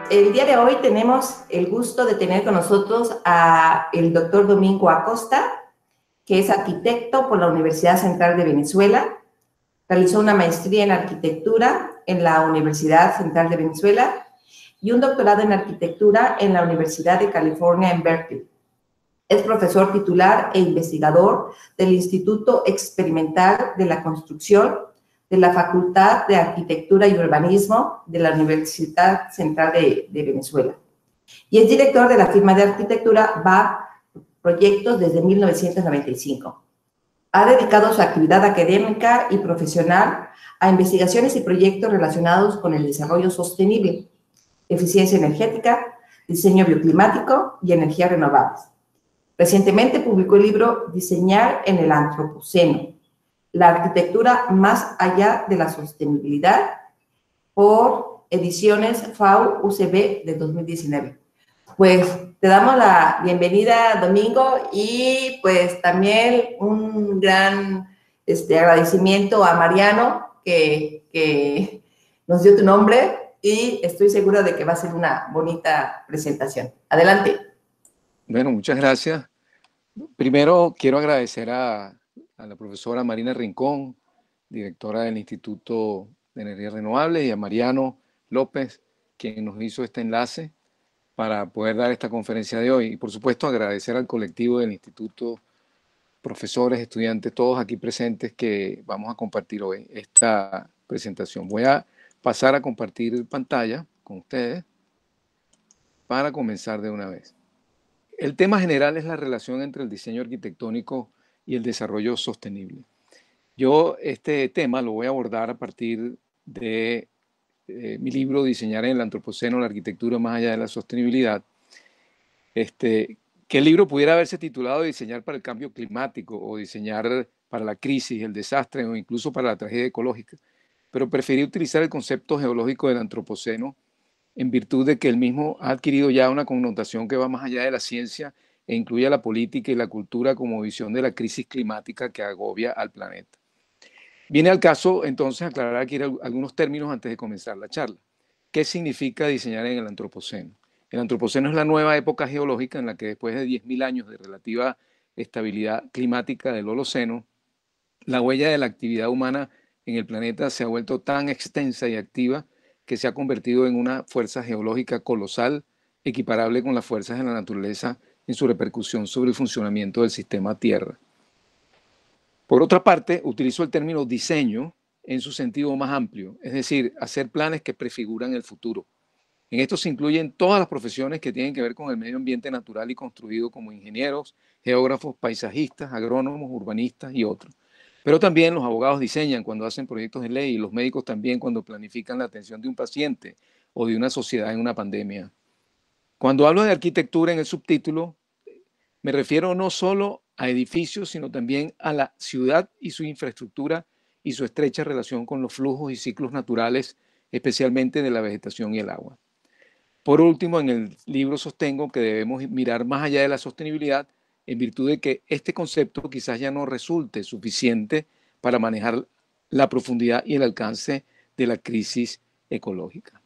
El día de hoy tenemos el gusto de tener con nosotros a el doctor Domingo Acosta, que es arquitecto por la Universidad Central de Venezuela. Realizó una maestría en arquitectura en la Universidad Central de Venezuela y un doctorado en arquitectura en la Universidad de California en Berkeley. Es profesor titular e investigador del Instituto Experimental de la Construcción de la Facultad de Arquitectura y Urbanismo de la Universidad Central de Venezuela. Y es director de la firma de arquitectura BAP Proyectos desde 1995. Ha dedicado su actividad académica y profesional a investigaciones y proyectos relacionados con el desarrollo sostenible, eficiencia energética, diseño bioclimático y energías renovables. Recientemente publicó el libro Diseñar en el Antropoceno, la arquitectura más allá de la sostenibilidad, por Ediciones FAU UCB de 2019. Pues te damos la bienvenida, Domingo, y pues también un gran agradecimiento a Mariano que nos dio tu nombre y estoy segura de que va a ser una bonita presentación. Adelante. Bueno, muchas gracias. Primero quiero agradecer a la profesora Marina Rincón, directora del Instituto de Energías Renovables, y a Mariano López, quien nos hizo este enlace para poder dar esta conferencia de hoy. Y por supuesto agradecer al colectivo del Instituto, profesores, estudiantes, todos aquí presentes que vamos a compartir hoy esta presentación. Voy a pasar a compartir pantalla con ustedes para comenzar de una vez. El tema general es la relación entre el diseño arquitectónico y el desarrollo sostenible. Yo este tema lo voy a abordar a partir de mi libro Diseñar en el Antropoceno, la arquitectura más allá de la sostenibilidad, que el libro pudiera haberse titulado Diseñar para el cambio climático o Diseñar para la crisis, el desastre o incluso para la tragedia ecológica, pero preferí utilizar el concepto geológico del Antropoceno en virtud de que el mismo ha adquirido ya una connotación que va más allá de la ciencia e incluye a la política y la cultura como visión de la crisis climática que agobia al planeta. Viene al caso entonces aclarar aquí algunos términos antes de comenzar la charla. ¿Qué significa diseñar en el Antropoceno? El Antropoceno es la nueva época geológica en la que después de 10.000 años de relativa estabilidad climática del Holoceno, la huella de la actividad humana en el planeta se ha vuelto tan extensa y activa que se ha convertido en una fuerza geológica colosal, equiparable con las fuerzas de la naturaleza en su repercusión sobre el funcionamiento del sistema Tierra. Por otra parte, utilizo el término diseño en su sentido más amplio, es decir, hacer planes que prefiguran el futuro. En esto se incluyen todas las profesiones que tienen que ver con el medio ambiente natural y construido, como ingenieros, geógrafos, paisajistas, agrónomos, urbanistas y otros. Pero también los abogados diseñan cuando hacen proyectos de ley y los médicos también cuando planifican la atención de un paciente o de una sociedad en una pandemia. Cuando hablo de arquitectura en el subtítulo, me refiero no solo a edificios, sino también a la ciudad y su infraestructura y su estrecha relación con los flujos y ciclos naturales, especialmente de la vegetación y el agua. Por último, en el libro sostengo que debemos mirar más allá de la sostenibilidad en virtud de que este concepto quizás ya no resulte suficiente para manejar la profundidad y el alcance de la crisis ecológica.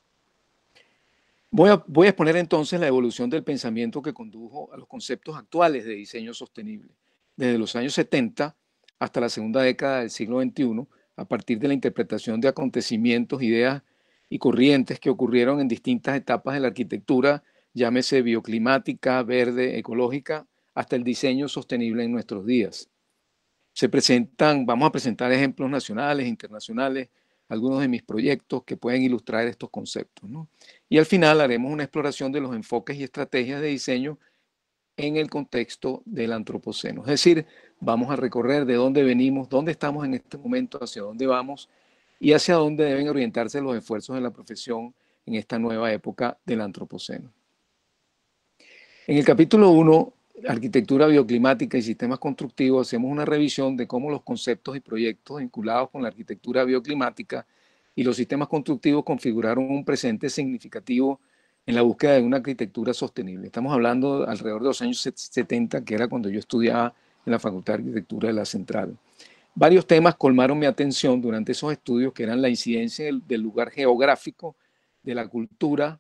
Voy a exponer entonces la evolución del pensamiento que condujo a los conceptos actuales de diseño sostenible, desde los años 70 hasta la segunda década del siglo XXI, a partir de la interpretación de acontecimientos, ideas y corrientes que ocurrieron en distintas etapas de la arquitectura, llámese bioclimática, verde, ecológica, hasta el diseño sostenible en nuestros días. Vamos a presentar ejemplos nacionales e internacionales, algunos de mis proyectos que pueden ilustrar estos conceptos, ¿no? Y al final haremos una exploración de los enfoques y estrategias de diseño en el contexto del antropoceno. Es decir, vamos a recorrer de dónde venimos, dónde estamos en este momento, hacia dónde vamos y hacia dónde deben orientarse los esfuerzos de la profesión en esta nueva época del antropoceno. En el capítulo 1, Arquitectura bioclimática y sistemas constructivos, hacemos una revisión de cómo los conceptos y proyectos vinculados con la arquitectura bioclimática y los sistemas constructivos configuraron un presente significativo en la búsqueda de una arquitectura sostenible. Estamos hablando alrededor de los años 70, que era cuando yo estudiaba en la Facultad de Arquitectura de la Central. Varios temas colmaron mi atención durante esos estudios, que eran la incidencia del lugar geográfico, de la cultura,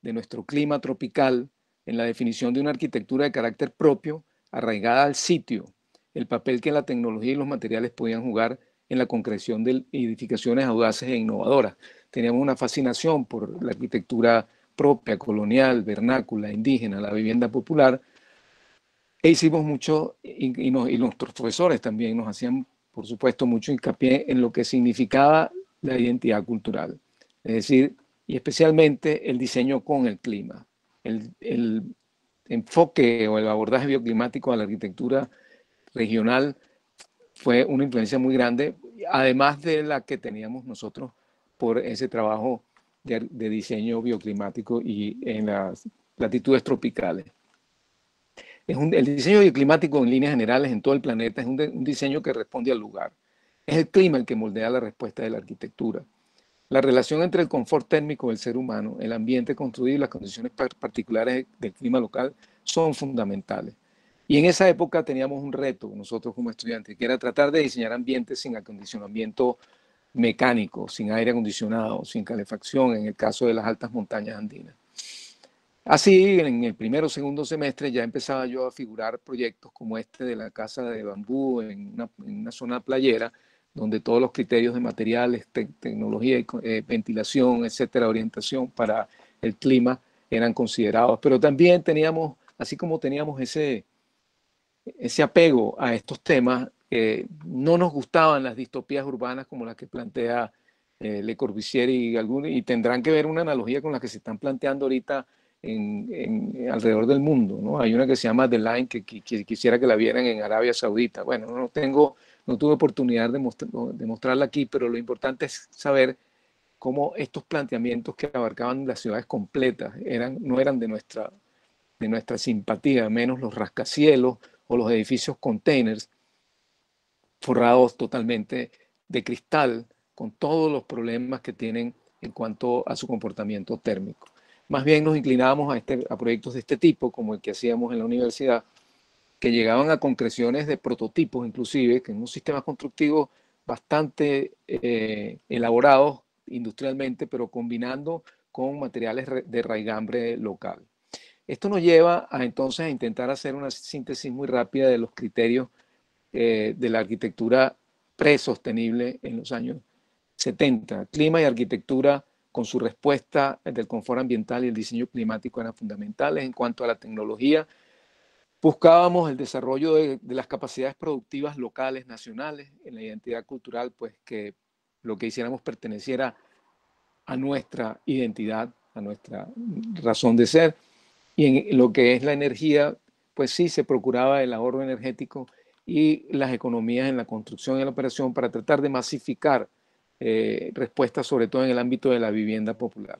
de nuestro clima tropical en la definición de una arquitectura de carácter propio, arraigada al sitio, el papel que la tecnología y los materiales podían jugar en la concreción de edificaciones audaces e innovadoras. Teníamos una fascinación por la arquitectura propia, colonial, vernácula, indígena, la vivienda popular, e hicimos mucho, y nuestros profesores también nos hacían, por supuesto, mucho hincapié en lo que significaba la identidad cultural. Es decir, y especialmente el diseño con el clima. El enfoque o el abordaje bioclimático a la arquitectura regional fue una influencia muy grande, además de la que teníamos nosotros por ese trabajo de diseño bioclimático y en las latitudes tropicales. El diseño bioclimático en líneas generales en todo el planeta es un diseño que responde al lugar. Es el clima el que moldea la respuesta de la arquitectura. La relación entre el confort térmico del ser humano, el ambiente construido y las condiciones particulares del clima local son fundamentales. Y en esa época teníamos un reto nosotros como estudiantes, que era tratar de diseñar ambientes sin acondicionamiento mecánico, sin aire acondicionado, sin calefacción, en el caso de las altas montañas andinas. Así, en el primero o segundo semestre ya empezaba yo a figurar proyectos como este de la casa de bambú en una zona playera, donde todos los criterios de materiales, tecnología, ventilación, etcétera, orientación para el clima eran considerados. Pero también teníamos, así como teníamos ese apego a estos temas, no nos gustaban las distopías urbanas como las que plantea Le Corbusier y tendrán que ver una analogía con las que se están planteando ahorita alrededor del mundo, ¿no? Hay una que se llama The Line, que quisiera que la vieran en Arabia Saudita. Bueno, no tuve oportunidad de mostrarla aquí, pero lo importante es saber cómo estos planteamientos que abarcaban las ciudades completas no eran de nuestra simpatía, menos los rascacielos o los edificios containers forrados totalmente de cristal, con todos los problemas que tienen en cuanto a su comportamiento térmico. Más bien nos inclinábamos a proyectos de este tipo, como el que hacíamos en la universidad, que llegaban a concreciones de prototipos, inclusive, que en un sistema constructivo bastante elaborados industrialmente, pero combinando con materiales de raigambre local. Esto nos lleva entonces a intentar hacer una síntesis muy rápida de los criterios de la arquitectura presostenible en los años 70. Clima y arquitectura con su respuesta del confort ambiental y el diseño climático eran fundamentales. En cuanto a la tecnología, buscábamos el desarrollo de las capacidades productivas locales, nacionales, en la identidad cultural, pues que lo que hiciéramos perteneciera a nuestra identidad, a nuestra razón de ser. Y en lo que es la energía, pues sí, se procuraba el ahorro energético y las economías en la construcción y la operación para tratar de masificar respuestas, sobre todo en el ámbito de la vivienda popular.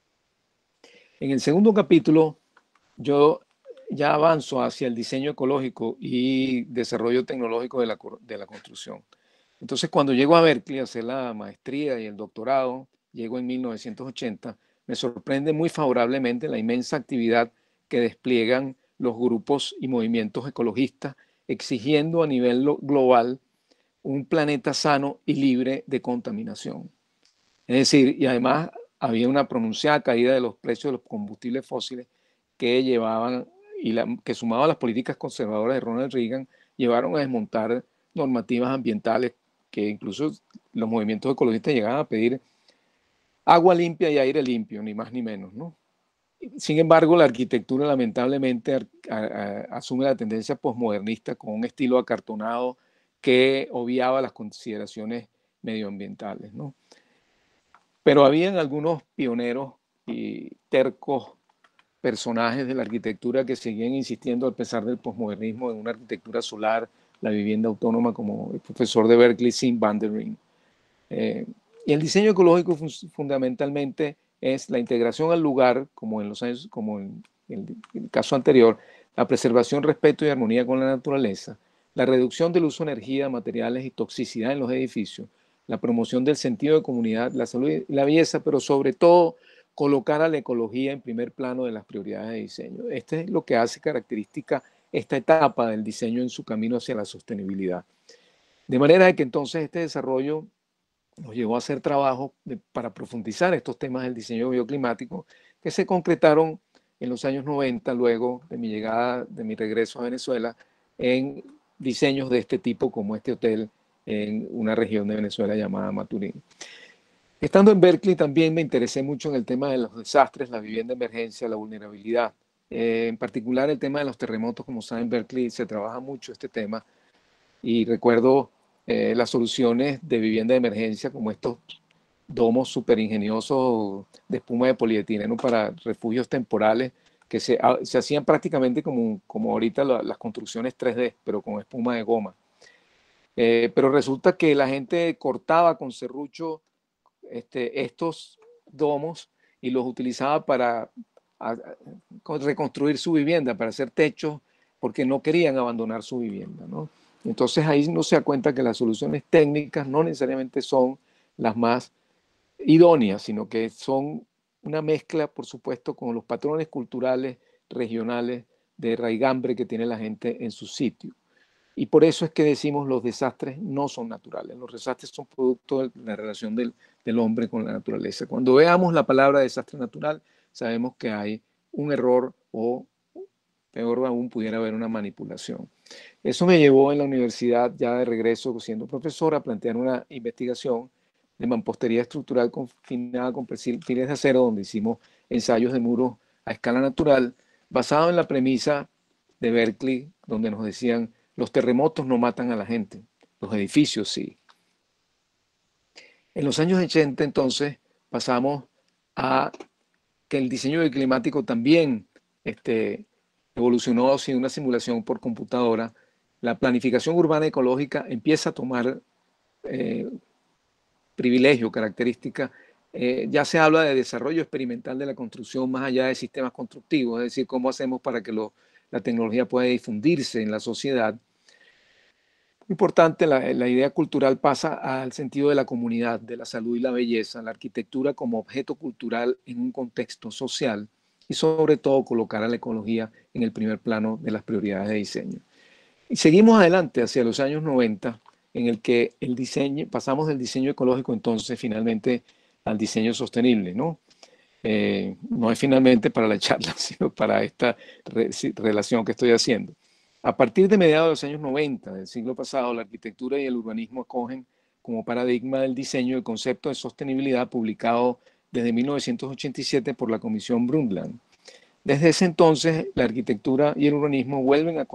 En el segundo capítulo, yo ya avanzo hacia el diseño ecológico y desarrollo tecnológico de la construcción. Entonces, cuando llego a Berkeley a hacer la maestría y el doctorado, llego en 1980, me sorprende muy favorablemente la inmensa actividad que despliegan los grupos y movimientos ecologistas, exigiendo a nivel global un planeta sano y libre de contaminación. Es decir, y además había una pronunciada caída de los precios de los combustibles fósiles que llevaban, que sumado a las políticas conservadoras de Ronald Reagan, llevaron a desmontar normativas ambientales que incluso los movimientos ecologistas llegaban a pedir agua limpia y aire limpio, ni más ni menos, ¿no? Sin embargo, la arquitectura lamentablemente asume la tendencia posmodernista con un estilo acartonado que obviaba las consideraciones medioambientales, ¿no? Pero habían algunos pioneros y tercos personajes de la arquitectura que seguían insistiendo a pesar del posmodernismo en una arquitectura solar, la vivienda autónoma, como el profesor de Berkeley, Sim van der Ring. Y el diseño ecológico fundamentalmente es la integración al lugar, como en el caso anterior, la preservación, respeto y armonía con la naturaleza, la reducción del uso de energía, materiales y toxicidad en los edificios, la promoción del sentido de comunidad, la salud y la belleza, pero sobre todo colocar a la ecología en primer plano de las prioridades de diseño. Este es lo que hace característica esta etapa del diseño en su camino hacia la sostenibilidad. De manera que entonces este desarrollo nos llevó a hacer trabajo para profundizar estos temas del diseño bioclimático, que se concretaron en los años 90, luego de mi llegada, de mi regreso a Venezuela, en diseños de este tipo, como este hotel en una región de Venezuela llamada Maturín. Estando en Berkeley también me interesé mucho en el tema de los desastres, la vivienda de emergencia, la vulnerabilidad. En particular el tema de los terremotos, como saben, en Berkeley se trabaja mucho este tema y recuerdo las soluciones de vivienda de emergencia como estos domos súper ingeniosos de espuma de polietileno para refugios temporales que se hacían prácticamente como ahorita las construcciones 3D, pero con espuma de goma. Pero resulta que la gente cortaba con serrucho estos domos y los utilizaba para reconstruir su vivienda, para hacer techos, porque no querían abandonar su vivienda, ¿no? Entonces ahí no se da cuenta que las soluciones técnicas no necesariamente son las más idóneas, sino que son una mezcla, por supuesto, con los patrones culturales regionales de raigambre que tiene la gente en su sitio. Y por eso es que decimos los desastres no son naturales. Los desastres son producto de la relación del hombre con la naturaleza. Cuando veamos la palabra desastre natural, sabemos que hay un error o, peor aún, pudiera haber una manipulación. Eso me llevó en la universidad, ya de regreso siendo profesor, a plantear una investigación de mampostería estructural confinada con perfiles de acero, donde hicimos ensayos de muros a escala natural, basado en la premisa de Berkeley, donde nos decían, los terremotos no matan a la gente, los edificios sí. En los años 80, entonces, pasamos a que el diseño climático también evolucionó sin una simulación por computadora. La planificación urbana ecológica empieza a tomar privilegio, característica. Ya se habla de desarrollo experimental de la construcción más allá de sistemas constructivos, es decir, cómo hacemos para que la tecnología pueda difundirse en la sociedad. Importante, la idea cultural pasa al sentido de la comunidad, de la salud y la belleza, la arquitectura como objeto cultural en un contexto social y sobre todo colocar a la ecología en el primer plano de las prioridades de diseño. Y seguimos adelante hacia los años 90, en el que el diseño, pasamos del diseño ecológico entonces finalmente al diseño sostenible, ¿no? No es finalmente para la charla, sino para esta relación que estoy haciendo. A partir de mediados de los años 90 del siglo pasado, la arquitectura y el urbanismo acogen como paradigma del diseño el concepto de sostenibilidad publicado desde 1987 por la Comisión Brundtland. Desde ese entonces, la arquitectura y el urbanismo vuelven a...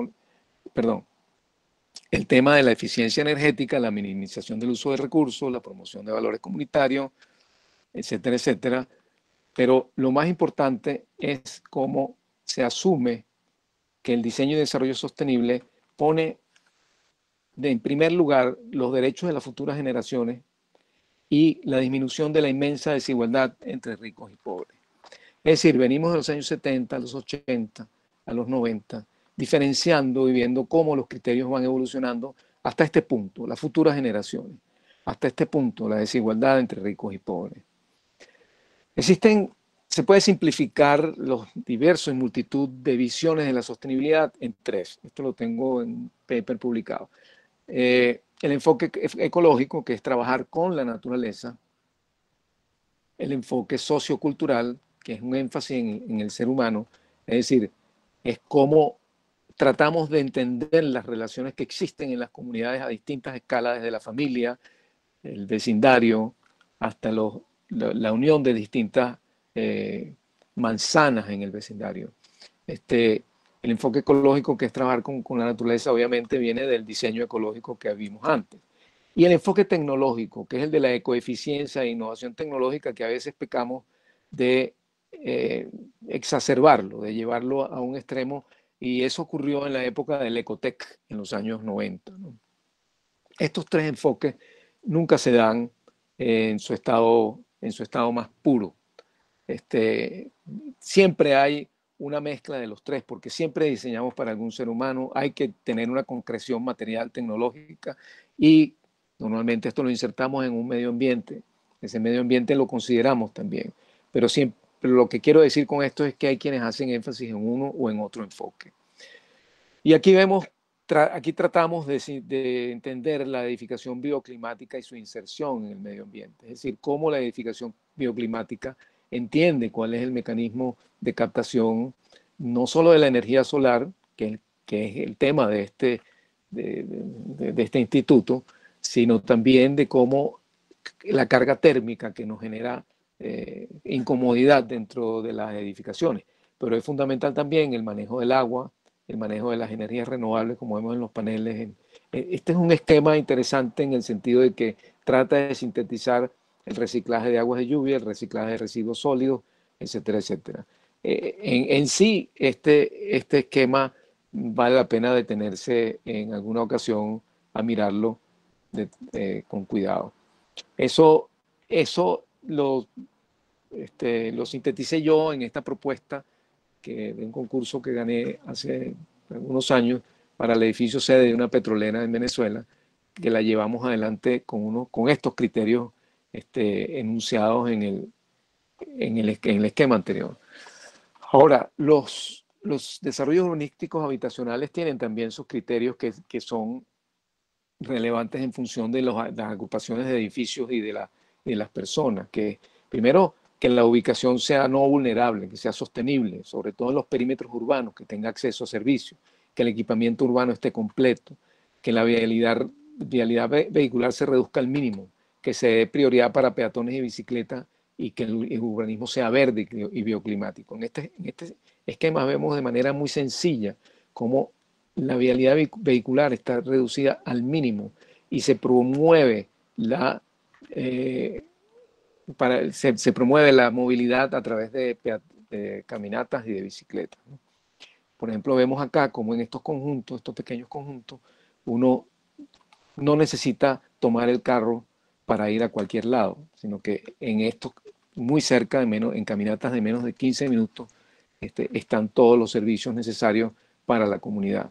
el tema de la eficiencia energética, la minimización del uso de recursos, la promoción de valores comunitarios, etcétera, etcétera. Pero lo más importante es cómo se asume que el diseño y desarrollo sostenible pone en primer lugar los derechos de las futuras generaciones y la disminución de la inmensa desigualdad entre ricos y pobres. Es decir, venimos de los años 70, a los 80, a los 90, diferenciando y viendo cómo los criterios van evolucionando hasta este punto, las futuras generaciones, hasta este punto, la desigualdad entre ricos y pobres. Se puede simplificar los diversos y multitud de visiones de la sostenibilidad en tres. Esto lo tengo en un paper publicado. El enfoque ecológico, que es trabajar con la naturaleza. El enfoque sociocultural, que es un énfasis en el ser humano, es decir, es cómo tratamos de entender las relaciones que existen en las comunidades a distintas escalas, desde la familia, el vecindario, hasta la unión de distintas manzanas en el vecindario. El enfoque ecológico, que es trabajar con la naturaleza, obviamente viene del diseño ecológico que vimos antes. Y el enfoque tecnológico, que es el de la ecoeficiencia e innovación tecnológica, que a veces pecamos de exacerbarlo, de llevarlo a un extremo, y eso ocurrió en la época del ecotec, en los años 90, ¿no? Estos tres enfoques nunca se dan en su estado más puro. Siempre hay una mezcla de los tres, porque siempre diseñamos para algún ser humano, hay que tener una concreción material, tecnológica, y normalmente esto lo insertamos en un medio ambiente. Ese medio ambiente lo consideramos también, pero lo que quiero decir con esto es que hay quienes hacen énfasis en uno o en otro enfoque. Y aquí vemos, aquí tratamos de entender la edificación bioclimática y su inserción en el medio ambiente, es decir, cómo la edificación bioclimática entiende cuál es el mecanismo de captación, no solo de la energía solar, que es el tema de este instituto, sino también de cómo la carga térmica que nos genera incomodidad dentro de las edificaciones. Pero es fundamental también el manejo del agua, el manejo de las energías renovables, como vemos en los paneles. Este es un esquema interesante en el sentido de que trata de sintetizar el reciclaje de aguas de lluvia, el reciclaje de residuos sólidos, etcétera, etcétera. En sí, este esquema vale la pena detenerse en alguna ocasión a mirarlo con cuidado. Eso lo sinteticé yo en esta propuesta de un concurso que gané hace algunos años para el edificio sede de una petrolera en Venezuela, que la llevamos adelante con estos criterios enunciados en el esquema anterior. Ahora, los desarrollos urbanísticos habitacionales tienen también sus criterios que son relevantes en función de las agrupaciones de edificios y de las personas. Que primero, que la ubicación sea no vulnerable, que sea sostenible, sobre todo en los perímetros urbanos, que tenga acceso a servicios, que el equipamiento urbano esté completo, que la vialidad vehicular se reduzca al mínimo, que se dé prioridad para peatones y bicicletas y que el urbanismo sea verde y bioclimático. En este esquema vemos de manera muy sencilla cómo la vialidad vehicular está reducida al mínimo y se promueve se promueve la movilidad a través de caminatas y de bicicletas, ¿no? Por ejemplo, vemos acá como en estos conjuntos, estos pequeños conjuntos, uno no necesita tomar el carro para ir a cualquier lado, sino que en estos, muy cerca, en caminatas de menos de 15 minutos, están todos los servicios necesarios para la comunidad.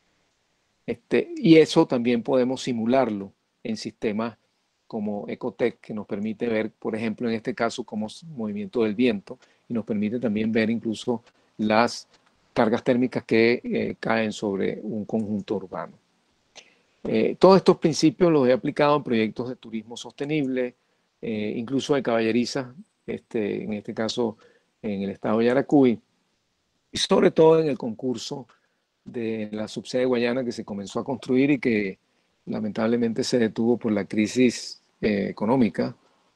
Y eso también podemos simularlo en sistemas como Ecotec, que nos permite ver, por ejemplo, en este caso, como movimiento del viento, y nos permite también ver incluso las cargas térmicas que caen sobre un conjunto urbano. Todos estos principios los he aplicado en proyectos de turismo sostenible, incluso de caballerizas, en este caso en el estado de Yaracuy, y sobre todo en el concurso de la subsede Guayana que se comenzó a construir y que lamentablemente se detuvo por la crisis económica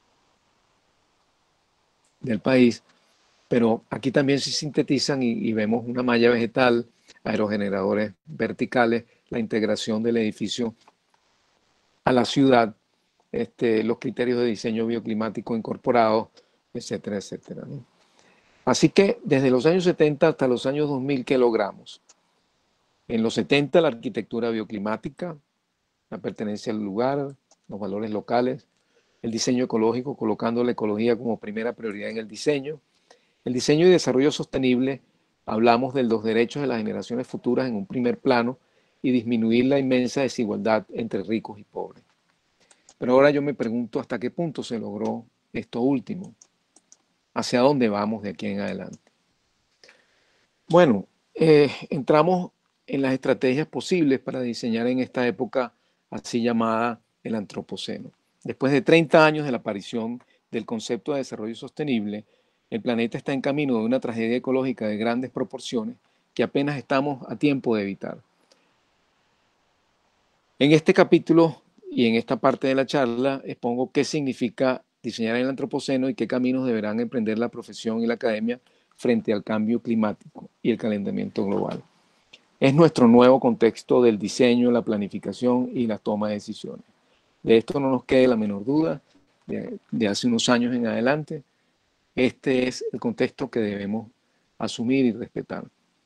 del país. Pero aquí también se sintetizan y vemos una malla vegetal, aerogeneradores verticales, la integración del edificio a la ciudad, los criterios de diseño bioclimático incorporados, etcétera, etcétera, ¿no? Así que desde los años 70 hasta los años 2000, ¿qué logramos? En los 70, la arquitectura bioclimática, la pertenencia al lugar, los valores locales, el diseño ecológico, colocando la ecología como primera prioridad en el diseño y desarrollo sostenible, hablamos de los derechos de las generaciones futuras en un primer plano y disminuir la inmensa desigualdad entre ricos y pobres. Pero ahora yo me pregunto hasta qué punto se logró esto último, hacia dónde vamos de aquí en adelante. Bueno, entramos en las estrategias posibles para diseñar en esta época así llamada el antropoceno. Después de 30 años de la aparición del concepto de desarrollo sostenible, el planeta está en camino de una tragedia ecológica de grandes proporciones que apenas estamos a tiempo de evitar. En este capítulo y en esta parte de la charla expongo qué significa diseñar el antropoceno y qué caminos deberán emprender la profesión y la academia frente al cambio climático y el calentamiento global. Es nuestro nuevo contexto del diseño, la planificación y la toma de decisiones. De esto no nos quede la menor duda, de hace unos años en adelante, este es el contexto que debemos asumir y respetar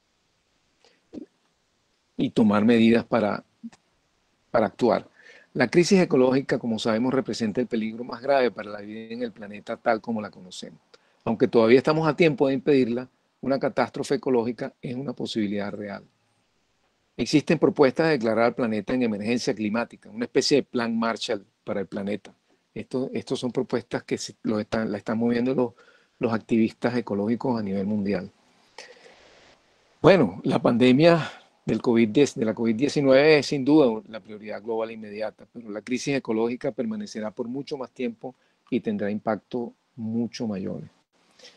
y tomar medidas para actuar. La crisis ecológica, como sabemos, representa el peligro más grave para la vida en el planeta tal como la conocemos. Aunque todavía estamos a tiempo de impedirla, una catástrofe ecológica es una posibilidad real. Existen propuestas de declarar al planeta en emergencia climática, una especie de plan Marshall para el planeta. Estos son propuestas que la están moviendo los activistas ecológicos a nivel mundial. Bueno, la pandemia de la COVID-19 es sin duda la prioridad global inmediata, pero la crisis ecológica permanecerá por mucho más tiempo y tendrá impacto mucho mayores.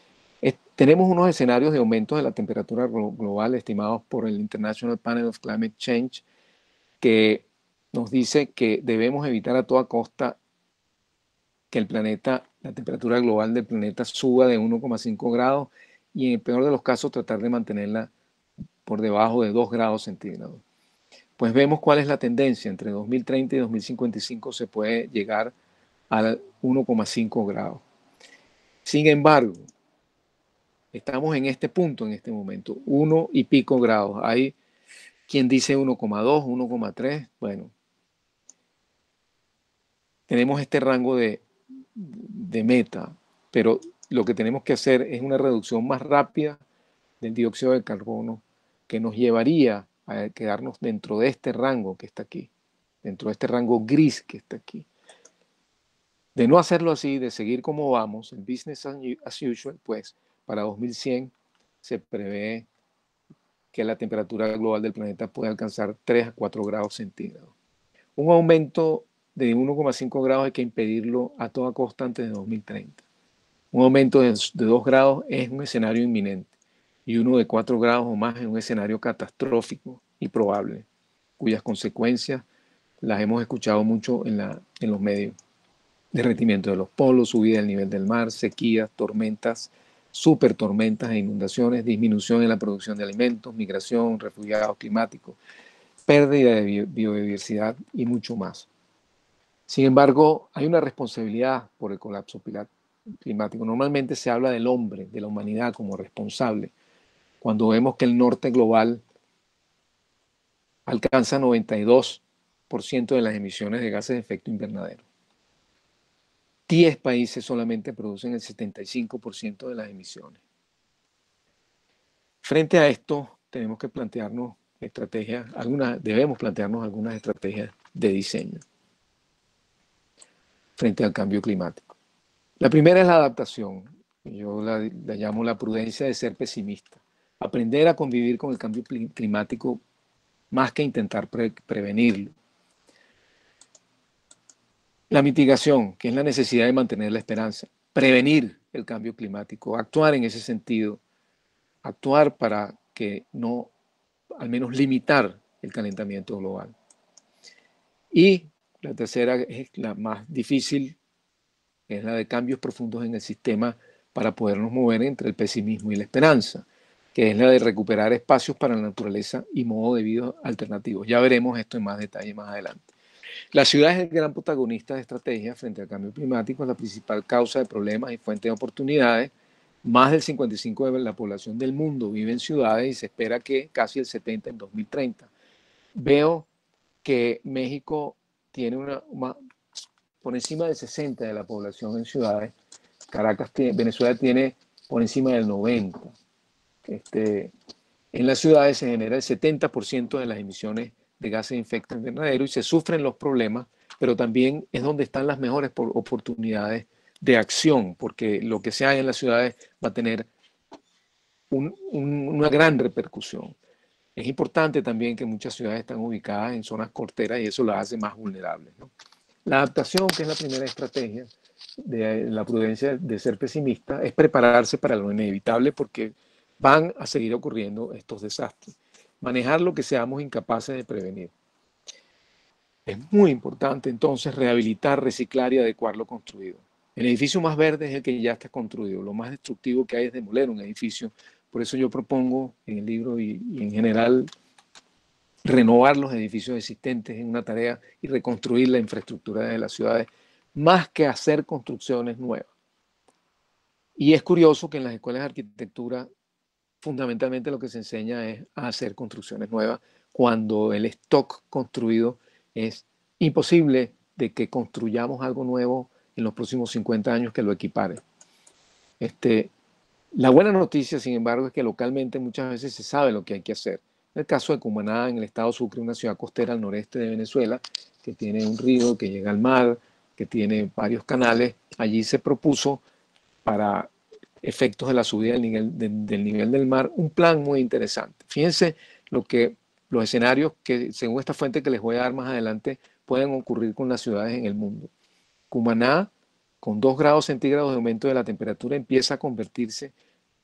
Tenemos unos escenarios de aumento de la temperatura global estimados por el International Panel of Climate Change, que nos dice que debemos evitar a toda costa que la temperatura global del planeta suba de 1,5 grados y en el peor de los casos tratar de mantenerla por debajo de 2 grados centígrados. Pues vemos cuál es la tendencia. Entre 2030 y 2055 se puede llegar a 1,5 grados. Sin embargo, estamos en este punto, en este momento, 1 y pico grados. Hay quien dice 1,2, 1,3. Bueno, tenemos este rango de meta, pero lo que tenemos que hacer es una reducción más rápida del dióxido de carbono que nos llevaría a quedarnos dentro de este rango que está aquí, dentro de este rango gris que está aquí. De no hacerlo así, de seguir como vamos, en business as usual, pues para 2100 se prevé que la temperatura global del planeta puede alcanzar 3 a 4 grados centígrados. Un aumento de 1,5 grados hay que impedirlo a toda costa antes de 2030. Un aumento de 2 grados es un escenario inminente y uno de 4 grados o más es un escenario catastrófico y probable, cuyas consecuencias las hemos escuchado mucho en los medios. Derretimiento de los polos, subida del nivel del mar, sequías, tormentas, supertormentas e inundaciones, disminución en la producción de alimentos, migración, refugiados climáticos, pérdida de biodiversidad y mucho más. Sin embargo, hay una responsabilidad por el colapso climático. Normalmente se habla del hombre, de la humanidad como responsable, cuando vemos que el norte global alcanza 92% de las emisiones de gases de efecto invernadero. 10 países solamente producen el 75% de las emisiones. Frente a esto, tenemos que plantearnos debemos plantearnos algunas estrategias de diseño frente al cambio climático. La primera es la adaptación. Yo la llamo la prudencia de ser pesimista. Aprender a convivir con el cambio climático más que intentar prevenirlo. La mitigación, que es la necesidad de mantener la esperanza. Prevenir el cambio climático, actuar en ese sentido. Actuar para que no, al menos limitar el calentamiento global. Y la tercera es la más difícil, es la de cambios profundos en el sistema para podernos mover entre el pesimismo y la esperanza, que es la de recuperar espacios para la naturaleza y modo de vida alternativos. Ya veremos esto en más detalle más adelante. La ciudad es el gran protagonista de estrategia frente al cambio climático, es la principal causa de problemas y fuente de oportunidades. Más del 55% de la población del mundo vive en ciudades y se espera que casi el 70% en 2030. Veo que México tiene por encima del 60% de la población en ciudades. Venezuela tiene por encima del 90%. En las ciudades se genera el 70% de las emisiones de gases de efecto invernadero y se sufren los problemas, pero también es donde están las mejores oportunidades de acción, porque lo que se haga en las ciudades va a tener una gran repercusión. Es importante también que muchas ciudades están ubicadas en zonas costeras y eso las hace más vulnerables, ¿no? La adaptación, que es la primera estrategia de la prudencia de ser pesimista, es prepararse para lo inevitable porque van a seguir ocurriendo estos desastres. Manejar lo que seamos incapaces de prevenir. Es muy importante entonces rehabilitar, reciclar y adecuar lo construido. El edificio más verde es el que ya está construido. Lo más destructivo que hay es demoler un edificio. Por eso yo propongo en el libro y en general renovar los edificios existentes en una tarea y reconstruir la infraestructura de las ciudades, más que hacer construcciones nuevas. Y es curioso que en las escuelas de arquitectura fundamentalmente lo que se enseña es a hacer construcciones nuevas cuando el stock construido es imposible de que construyamos algo nuevo en los próximos 50 años que lo equipare. La buena noticia, sin embargo, es que localmente muchas veces se sabe lo que hay que hacer. En el caso de Cumaná, en el estado Sucre, una ciudad costera al noreste de Venezuela, que tiene un río que llega al mar, que tiene varios canales, allí se propuso para efectos de la subida del nivel del mar, un plan muy interesante. Fíjense los escenarios que, según esta fuente que les voy a dar más adelante, pueden ocurrir con las ciudades en el mundo. Cumaná, con 2 grados centígrados de aumento de la temperatura, empieza a convertirse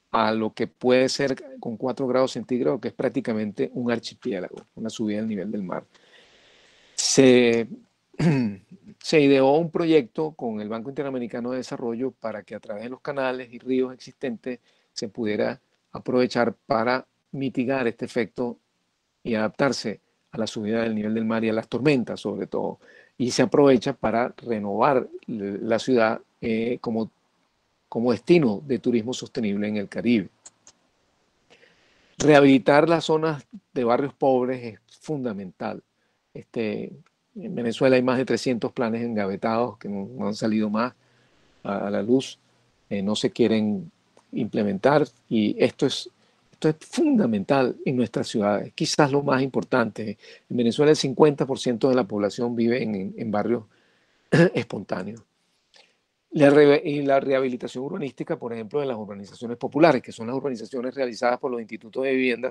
a lo que puede ser con 4 grados centígrados, que es prácticamente un archipiélago, una subida del nivel del mar. Se, se ideó un proyecto con el Banco Interamericano de Desarrollo para que a través de los canales y ríos existentes se pudiera aprovechar para mitigar este efecto y adaptarse a la subida del nivel del mar y a las tormentas sobre todo. Y se aprovecha para renovar la ciudad como destino de turismo sostenible en el Caribe. Rehabilitar las zonas de barrios pobres es fundamental. En Venezuela hay más de 300 planes engavetados que no han salido más a la luz, no se quieren implementar y esto es fundamental en nuestras ciudades, quizás lo más importante. En Venezuela el 50% de la población vive en barrios espontáneos. Y la rehabilitación urbanística, por ejemplo, de las urbanizaciones populares, que son las urbanizaciones realizadas por los institutos de vivienda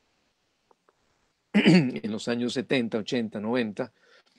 en los años 70, 80, 90,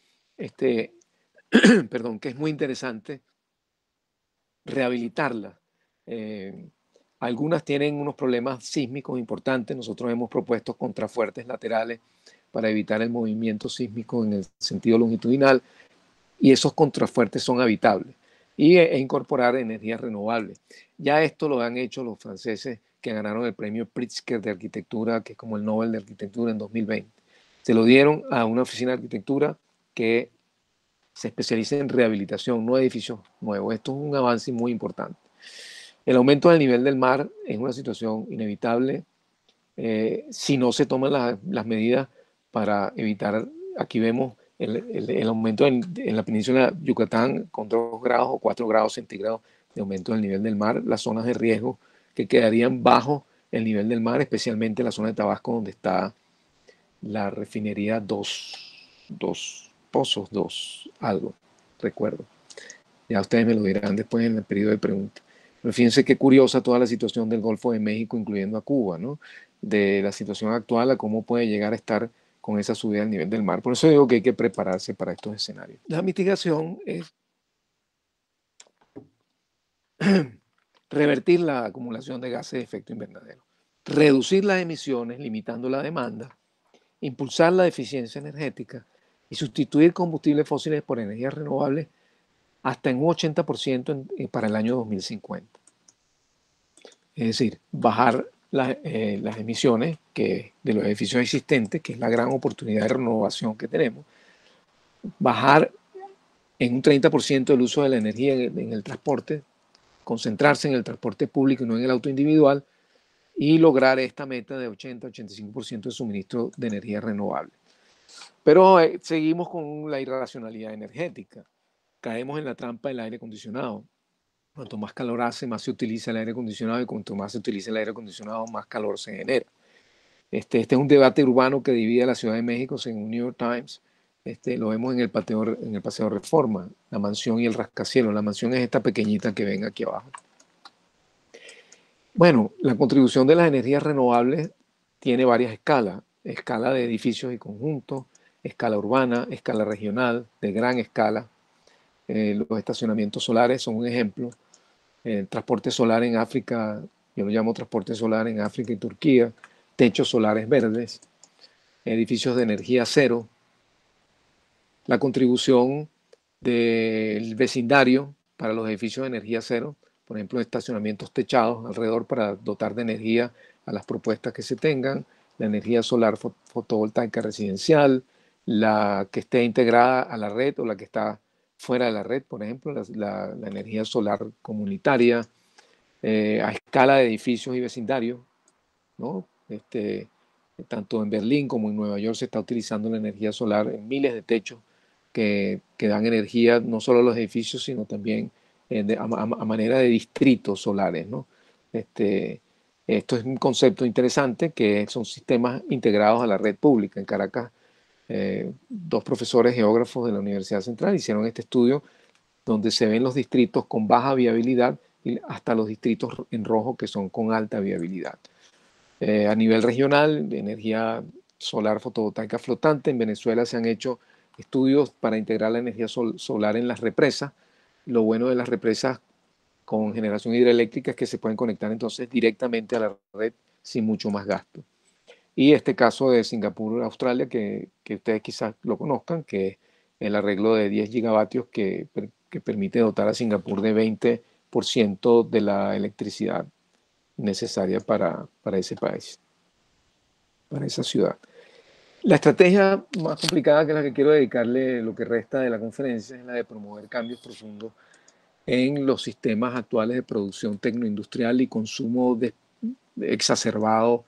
perdón, que es muy interesante rehabilitarlas. Algunas tienen unos problemas sísmicos importantes. Nosotros hemos propuesto contrafuertes laterales para evitar el movimiento sísmico en el sentido longitudinal y esos contrafuertes son habitables e incorporar energías renovables. Ya esto lo han hecho los franceses que ganaron el premio Pritzker de arquitectura, que es como el Nobel de arquitectura en 2020. Se lo dieron a una oficina de arquitectura que se especializa en rehabilitación, no edificios nuevos. Esto es un avance muy importante. El aumento del nivel del mar es una situación inevitable si no se toman las medidas para evitar, aquí vemos el aumento en la península de Yucatán con 2 grados o 4 grados centígrados de aumento del nivel del mar, las zonas de riesgo que quedarían bajo el nivel del mar, especialmente la zona de Tabasco donde está la refinería Dos Pozos, algo, recuerdo. Ya ustedes me lo dirán después en el periodo de preguntas. Pero fíjense qué curiosa toda la situación del Golfo de México, incluyendo a Cuba, ¿no? De la situación actual a cómo puede llegar a estar con esa subida al nivel del mar. Por eso digo que hay que prepararse para estos escenarios. La mitigación es revertir la acumulación de gases de efecto invernadero, reducir las emisiones limitando la demanda, impulsar la eficiencia energética y sustituir combustibles fósiles por energías renovables hasta en un 80% para el año 2050. Es decir, bajar las emisiones de los edificios existentes, que es la gran oportunidad de renovación que tenemos, bajar en un 30% el uso de la energía en el transporte, concentrarse en el transporte público y no en el auto individual, y lograr esta meta de 80-85% de suministro de energía renovable. Pero seguimos con la irracionalidad energética. Caemos en la trampa del aire acondicionado. Cuanto más calor hace, más se utiliza el aire acondicionado y cuanto más se utiliza el aire acondicionado, más calor se genera. Este es un debate urbano que divide a la Ciudad de México, según New York Times. Lo vemos en el Paseo Reforma, la mansión y el rascacielos. La mansión es esta pequeñita que ven aquí abajo. Bueno, la contribución de las energías renovables tiene varias escalas. Escala de edificios y conjuntos, escala urbana, escala regional, de gran escala. Los estacionamientos solares son un ejemplo. El transporte solar en África, yo lo llamo transporte solar en África y Turquía, techos solares verdes, edificios de energía cero, la contribución del vecindario para los edificios de energía cero, por ejemplo, estacionamientos techados alrededor para dotar de energía a las propuestas que se tengan, la energía solar fotovoltaica residencial, la que esté integrada a la red o la que está fuera de la red, por ejemplo, la energía solar comunitaria, a escala de edificios y vecindarios, ¿no? Tanto en Berlín como en Nueva York se está utilizando la energía solar en miles de techos que dan energía no solo a los edificios, sino también a manera de distritos solares, ¿no? Esto es un concepto interesante que son sistemas integrados a la red pública. En Caracas, 2 profesores geógrafos de la Universidad Central hicieron este estudio donde se ven los distritos con baja viabilidad y hasta los distritos en rojo que son con alta viabilidad. A nivel regional, de energía solar fotovoltaica flotante, en Venezuela se han hecho estudios para integrar la energía solar en las represas. Lo bueno de las represas con generación hidroeléctrica que se pueden conectar entonces directamente a la red sin mucho más gasto. Y este caso de Singapur, Australia, que ustedes quizás lo conozcan, que es el arreglo de 10 gigavatios que permite dotar a Singapur de 20% de la electricidad necesaria para ese país, para esa ciudad. La estrategia más complicada, que es la que quiero dedicarle lo que resta de la conferencia, es la de promover cambios profundos en los sistemas actuales de producción tecnoindustrial y consumo exacerbado.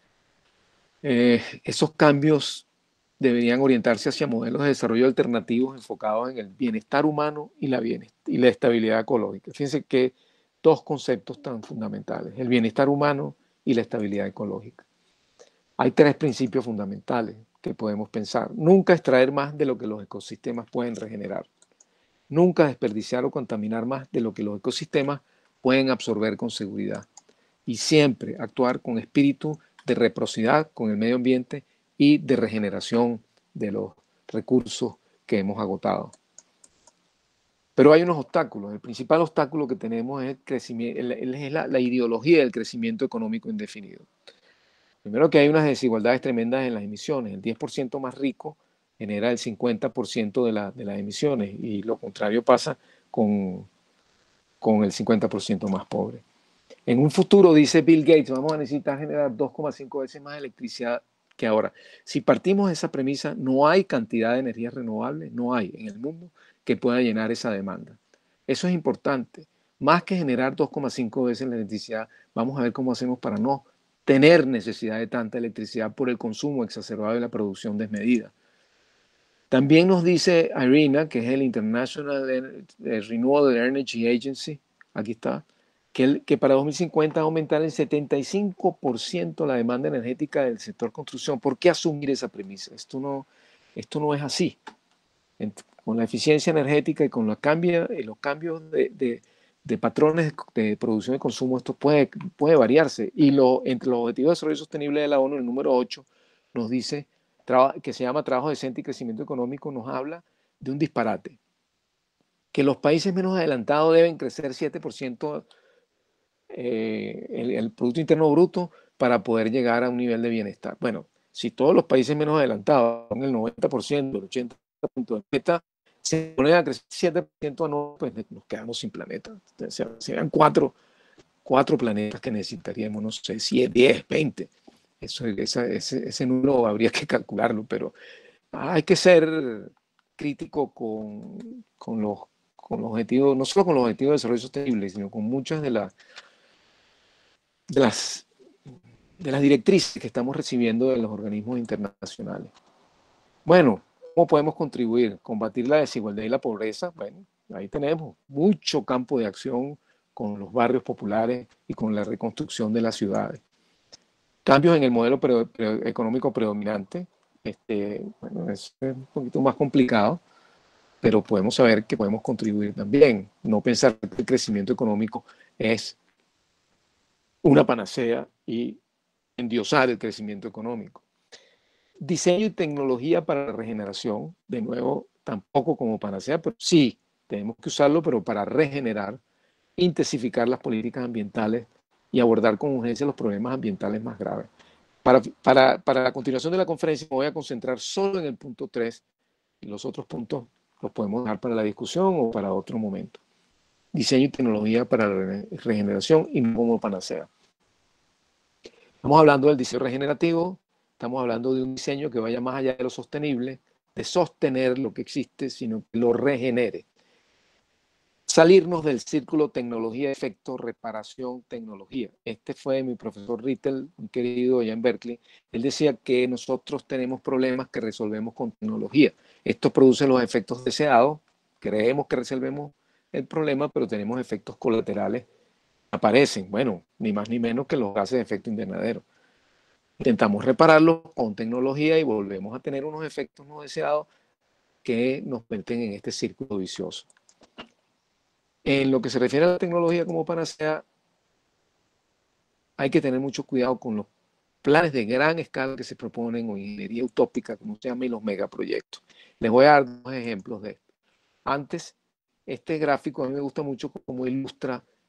Esos cambios deberían orientarse hacia modelos de desarrollo alternativos enfocados en el bienestar humano y la estabilidad ecológica. Fíjense que dos conceptos tan fundamentales, el bienestar humano y la estabilidad ecológica. Hay tres principios fundamentales que podemos pensar. Nunca extraer más de lo que los ecosistemas pueden regenerar. Nunca desperdiciar o contaminar más de lo que los ecosistemas pueden absorber con seguridad. Y siempre actuar con espíritu de reciprocidad con el medio ambiente y de regeneración de los recursos que hemos agotado. Pero hay unos obstáculos. El principal obstáculo que tenemos es, la ideología del crecimiento económico indefinido. Primero, que hay unas desigualdades tremendas en las emisiones. El 10% más rico genera el 50% de las emisiones, y lo contrario pasa con el 50% más pobre. En un futuro, dice Bill Gates, vamos a necesitar generar 2,5 veces más electricidad que ahora. Si partimos de esa premisa, no hay cantidad de energías renovables, no hay en el mundo que pueda llenar esa demanda. Eso es importante. Más que generar 2,5 veces la electricidad, vamos a ver cómo hacemos para no tener necesidad de tanta electricidad por el consumo exacerbado y la producción desmedida. También nos dice IRENA, que es el International Renewable Energy Agency, aquí está, que para 2050 va a aumentar el 75% la demanda energética del sector construcción. ¿Por qué asumir esa premisa? Esto no es así. Con la eficiencia energética y con los cambios de patrones de producción y consumo, esto puede variarse. Y entre los objetivos de desarrollo sostenible de la ONU, el número 8, nos dice, que se llama trabajo decente y crecimiento económico, nos habla de un disparate. Que los países menos adelantados deben crecer 7% el Producto Interno Bruto para poder llegar a un nivel de bienestar. Bueno, si todos los países menos adelantados, el 90%, el 80% del planeta, se ponen a crecer 7% anual, pues nos quedamos sin planeta. Serían cuatro planetas que necesitaríamos, no sé, 10, 20. Ese número habría que calcularlo, pero hay que ser crítico con los objetivos, no solo con los objetivos de desarrollo sostenible, sino con muchas de las directrices que estamos recibiendo de los organismos internacionales. Bueno, ¿cómo podemos contribuir? Combatir la desigualdad y la pobreza. Bueno, ahí tenemos mucho campo de acción con los barrios populares y con la reconstrucción de las ciudades. Cambios en el modelo económico predominante. Bueno, es un poquito más complicado, pero podemos saber que podemos contribuir también. No pensar que el crecimiento económico es una panacea y endiosar el crecimiento económico. Diseño y tecnología para la regeneración, de nuevo, tampoco como panacea, pero sí, tenemos que usarlo, pero para regenerar, intensificar las políticas ambientales y abordar con urgencia los problemas ambientales más graves. Para la continuación de la conferencia me voy a concentrar solo en el punto 3, y los otros puntos los podemos dejar para la discusión o para otro momento. Diseño y tecnología para la regeneración y no como panacea. Estamos hablando del diseño regenerativo, estamos hablando de un diseño que vaya más allá de lo sostenible, de sostener lo que existe, sino que lo regenere. Salirnos del círculo tecnología, efecto, reparación, tecnología. Este fue mi profesor Rittel, un querido allá en Berkeley. Él decía que nosotros tenemos problemas que resolvemos con tecnología. Esto produce los efectos deseados, creemos que resolvemos el problema, pero tenemos efectos colaterales. Aparecen, bueno, ni más ni menos que los gases de efecto invernadero. Intentamos repararlos con tecnología y volvemos a tener unos efectos no deseados que nos meten en este círculo vicioso. En lo que se refiere a la tecnología como panacea, hay que tener mucho cuidado con los planes de gran escala que se proponen, o ingeniería utópica, como se llama, y los megaproyectos. Les voy a dar dos ejemplos de esto. Antes, este gráfico a mí me gusta mucho cómo ilustra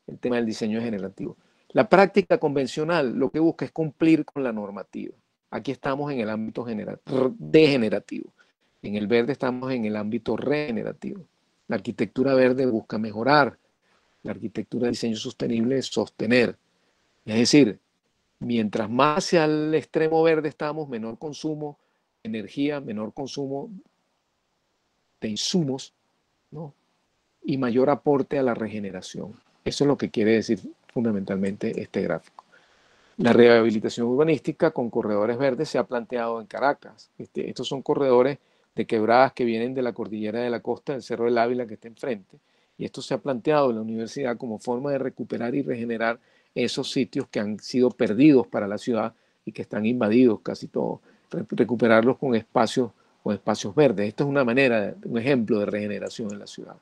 el tema del diseño generativo. La práctica convencional lo que busca es cumplir con la normativa. Aquí estamos en el ámbito degenerativo. En el verde estamos en el ámbito regenerativo. La arquitectura verde busca mejorar. La arquitectura de diseño sostenible es sostener. Es decir, mientras más hacia el extremo verde estamos, menor consumo de energía, menor consumo de insumos, ¿no? Y mayor aporte a la regeneración. Eso es lo que quiere decir fundamentalmente este gráfico. La rehabilitación urbanística con corredores verdes se ha planteado en Caracas. Estos son corredores de quebradas que vienen de la cordillera de la costa del Cerro del Ávila que está enfrente. Y esto se ha planteado en la universidad como forma de recuperar y regenerar esos sitios que han sido perdidos para la ciudad y que están invadidos casi todos. Recuperarlos con espacios verdes. Esto es una manera, un ejemplo de regeneración en la ciudad.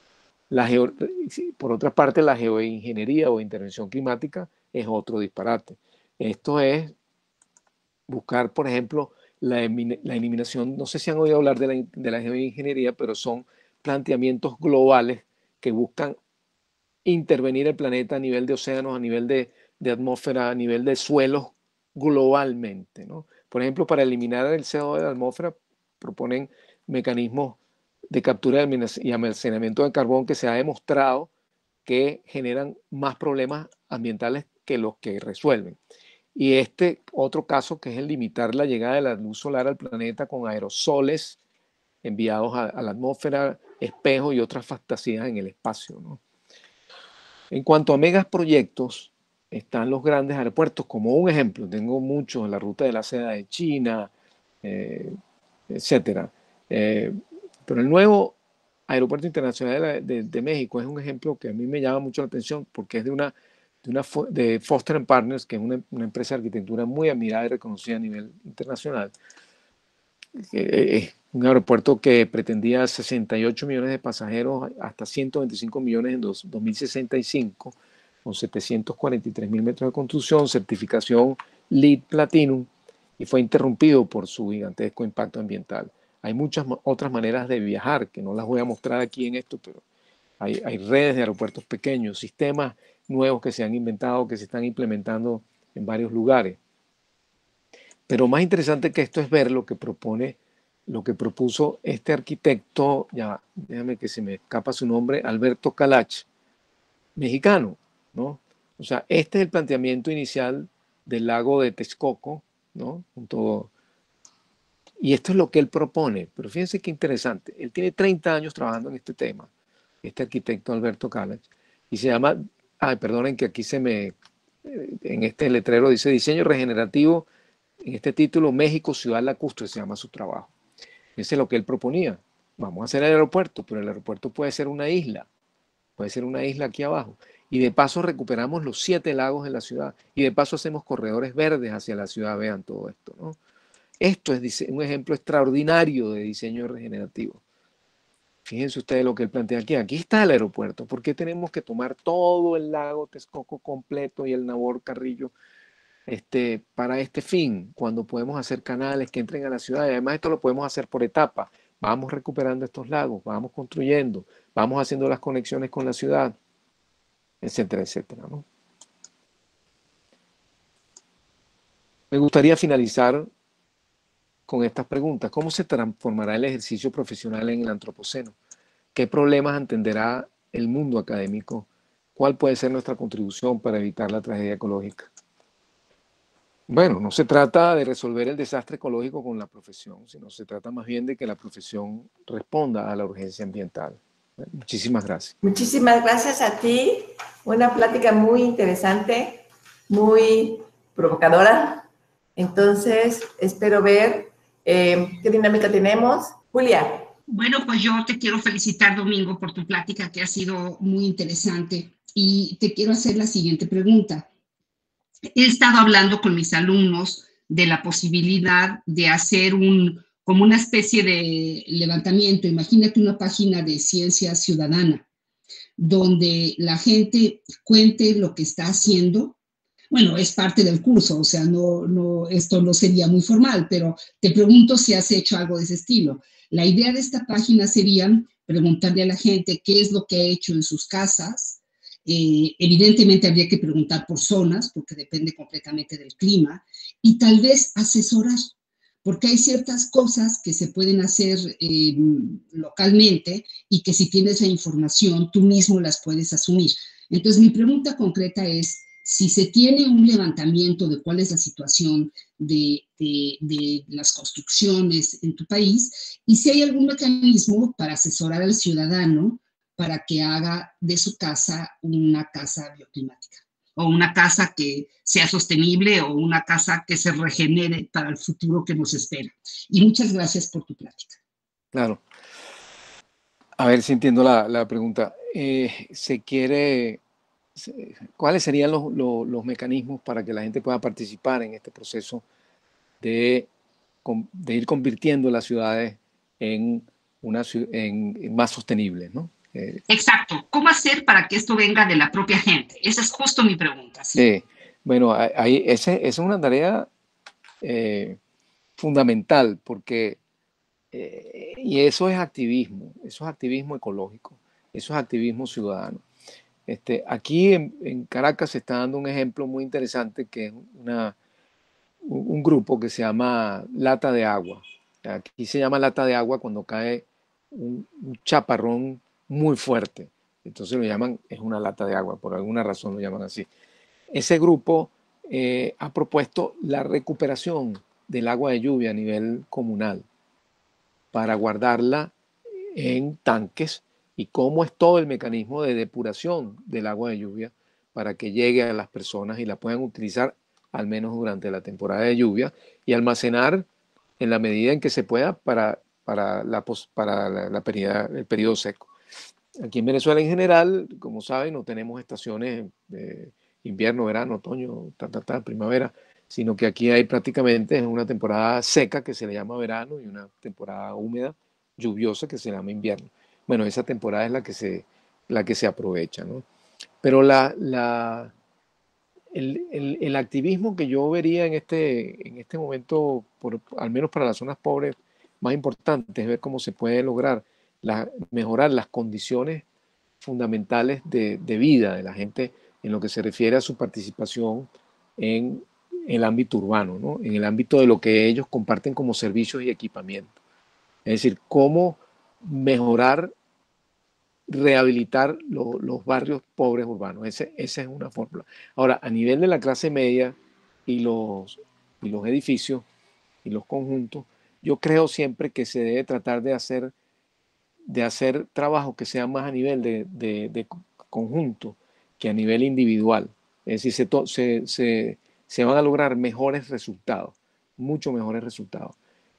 Por otra parte, la geoingeniería o intervención climática es otro disparate. Esto es buscar, por ejemplo, la eliminación, no sé si han oído hablar de la geoingeniería, pero son planteamientos globales que buscan intervenir el planeta a nivel de océanos, a nivel de atmósfera, a nivel de suelos globalmente, ¿no? Por ejemplo, para eliminar el CO2 de la atmósfera proponen mecanismos de captura y almacenamiento de carbón que se ha demostrado que generan más problemas ambientales que los que resuelven. Y este otro caso que es el limitar la llegada de la luz solar al planeta con aerosoles enviados a la atmósfera, espejos y otras fantasías en el espacio, ¿no? En cuanto a megaproyectos, están los grandes aeropuertos, como un ejemplo, tengo muchos en la ruta de la seda de China, etcétera. Pero el nuevo Aeropuerto Internacional de México es un ejemplo que a mí me llama mucho la atención porque es de Foster & Partners, que es una empresa de arquitectura muy admirada y reconocida a nivel internacional. Un aeropuerto que pretendía 68 millones de pasajeros hasta 125 millones en 2065, con 743.000 metros de construcción, certificación LEED Platinum, y fue interrumpido por su gigantesco impacto ambiental. Hay muchas otras maneras de viajar, que no las voy a mostrar aquí en esto, pero hay redes de aeropuertos pequeños, sistemas nuevos que se han inventado, que se están implementando en varios lugares. Pero más interesante que esto es ver lo que propuso este arquitecto, ya déjame que se me escapa su nombre, Alberto Calach, mexicano, ¿no? O sea, este es el planteamiento inicial del lago de Texcoco, ¿no? Y esto es lo que él propone. Pero fíjense qué interesante. Él tiene 30 años trabajando en este tema, este arquitecto Alberto Calach, y se llama, perdonen que aquí en este letrero dice diseño regenerativo. En este título, México, Ciudad Lacustre, se llama su trabajo. Ese es lo que él proponía. Vamos a hacer el aeropuerto, pero el aeropuerto puede ser una isla aquí abajo. Y de paso recuperamos los 7 lagos de la ciudad. Y de paso hacemos corredores verdes hacia la ciudad. Vean todo esto, ¿no? Esto es un ejemplo extraordinario de diseño regenerativo. Fíjense ustedes lo que él plantea aquí. Aquí está el aeropuerto. ¿Por qué tenemos que tomar todo el lago Texcoco completo y el Nabor Carrillo para este fin, cuando podemos hacer canales que entren a la ciudad? Y además esto lo podemos hacer por etapas. Vamos recuperando estos lagos, vamos construyendo, vamos haciendo las conexiones con la ciudad, etcétera, etcétera, ¿no? Me gustaría finalizar con estas preguntas. ¿Cómo se transformará el ejercicio profesional en el antropoceno? ¿Qué problemas atenderá el mundo académico? ¿Cuál puede ser nuestra contribución para evitar la tragedia ecológica? Bueno, no se trata de resolver el desastre ecológico con la profesión, sino se trata más bien de que la profesión responda a la urgencia ambiental. Muchísimas gracias. Muchísimas gracias a ti. Una plática muy interesante, muy provocadora. Entonces, espero ver qué dinámica tenemos. Julia. Bueno, pues yo te quiero felicitar, Domingo, por tu plática que ha sido muy interesante. Y te quiero hacer la siguiente pregunta. He estado hablando con mis alumnos de la posibilidad de hacer como una especie de levantamiento. Imagínate una página de ciencia ciudadana, donde la gente cuente lo que está haciendo. Bueno, es parte del curso, o sea, esto no sería muy formal, pero te pregunto si has hecho algo de ese estilo. La idea de esta página sería preguntarle a la gente qué es lo que ha hecho en sus casas, Evidentemente habría que preguntar por zonas, porque depende completamente del clima, y tal vez asesorar, porque hay ciertas cosas que se pueden hacer localmente y que si tienes la información, tú mismo las puedes asumir. Entonces, mi pregunta concreta es, si se tiene un levantamiento de cuál es la situación de las construcciones en tu país y si hay algún mecanismo para asesorar al ciudadano para que haga de su casa una casa bioclimática o una casa que sea sostenible o una casa que se regenere para el futuro que nos espera. Y muchas gracias por tu plática. Claro. A ver si entiendo la pregunta. ¿Cuáles serían los mecanismos para que la gente pueda participar en este proceso de ir convirtiendo las ciudades en más sostenibles, ¿no? Exacto. ¿Cómo hacer para que esto venga de la propia gente? Esa es justo mi pregunta. ¿Sí? Bueno, esa es una tarea fundamental porque, y eso es activismo ecológico, eso es activismo ciudadano. Aquí en Caracas se está dando un ejemplo muy interesante que es un grupo que se llama Lata de Agua. Aquí se llama Lata de Agua cuando cae un chaparrón muy fuerte. Entonces lo llaman, es una lata de agua, por alguna razón lo llaman así. Ese grupo ha propuesto la recuperación del agua de lluvia a nivel comunal para guardarla en tanques y cómo es todo el mecanismo de depuración del agua de lluvia para que llegue a las personas y la puedan utilizar al menos durante la temporada de lluvia y almacenar en la medida en que se pueda para el periodo seco. Aquí en Venezuela en general, como saben, no tenemos estaciones de invierno, verano, otoño, primavera, sino que aquí hay prácticamente una temporada seca que se le llama verano y una temporada húmeda, lluviosa que se llama invierno. Bueno, esa temporada es la que se aprovecha, ¿no? Pero el activismo que yo vería en este momento, al menos para las zonas pobres, más importante es ver cómo se puede lograr mejorar las condiciones fundamentales de vida de la gente en lo que se refiere a su participación en el ámbito urbano, ¿no? En el ámbito de lo que ellos comparten como servicios y equipamiento. Es decir, cómo mejorar, rehabilitar los barrios pobres urbanos. Esa es una fórmula. Ahora, a nivel de la clase media y los edificios y los conjuntos, yo creo siempre que se debe tratar de hacer trabajos que sean más a nivel de conjunto que a nivel individual. Es decir, se van a lograr mejores resultados, mucho mejores resultados.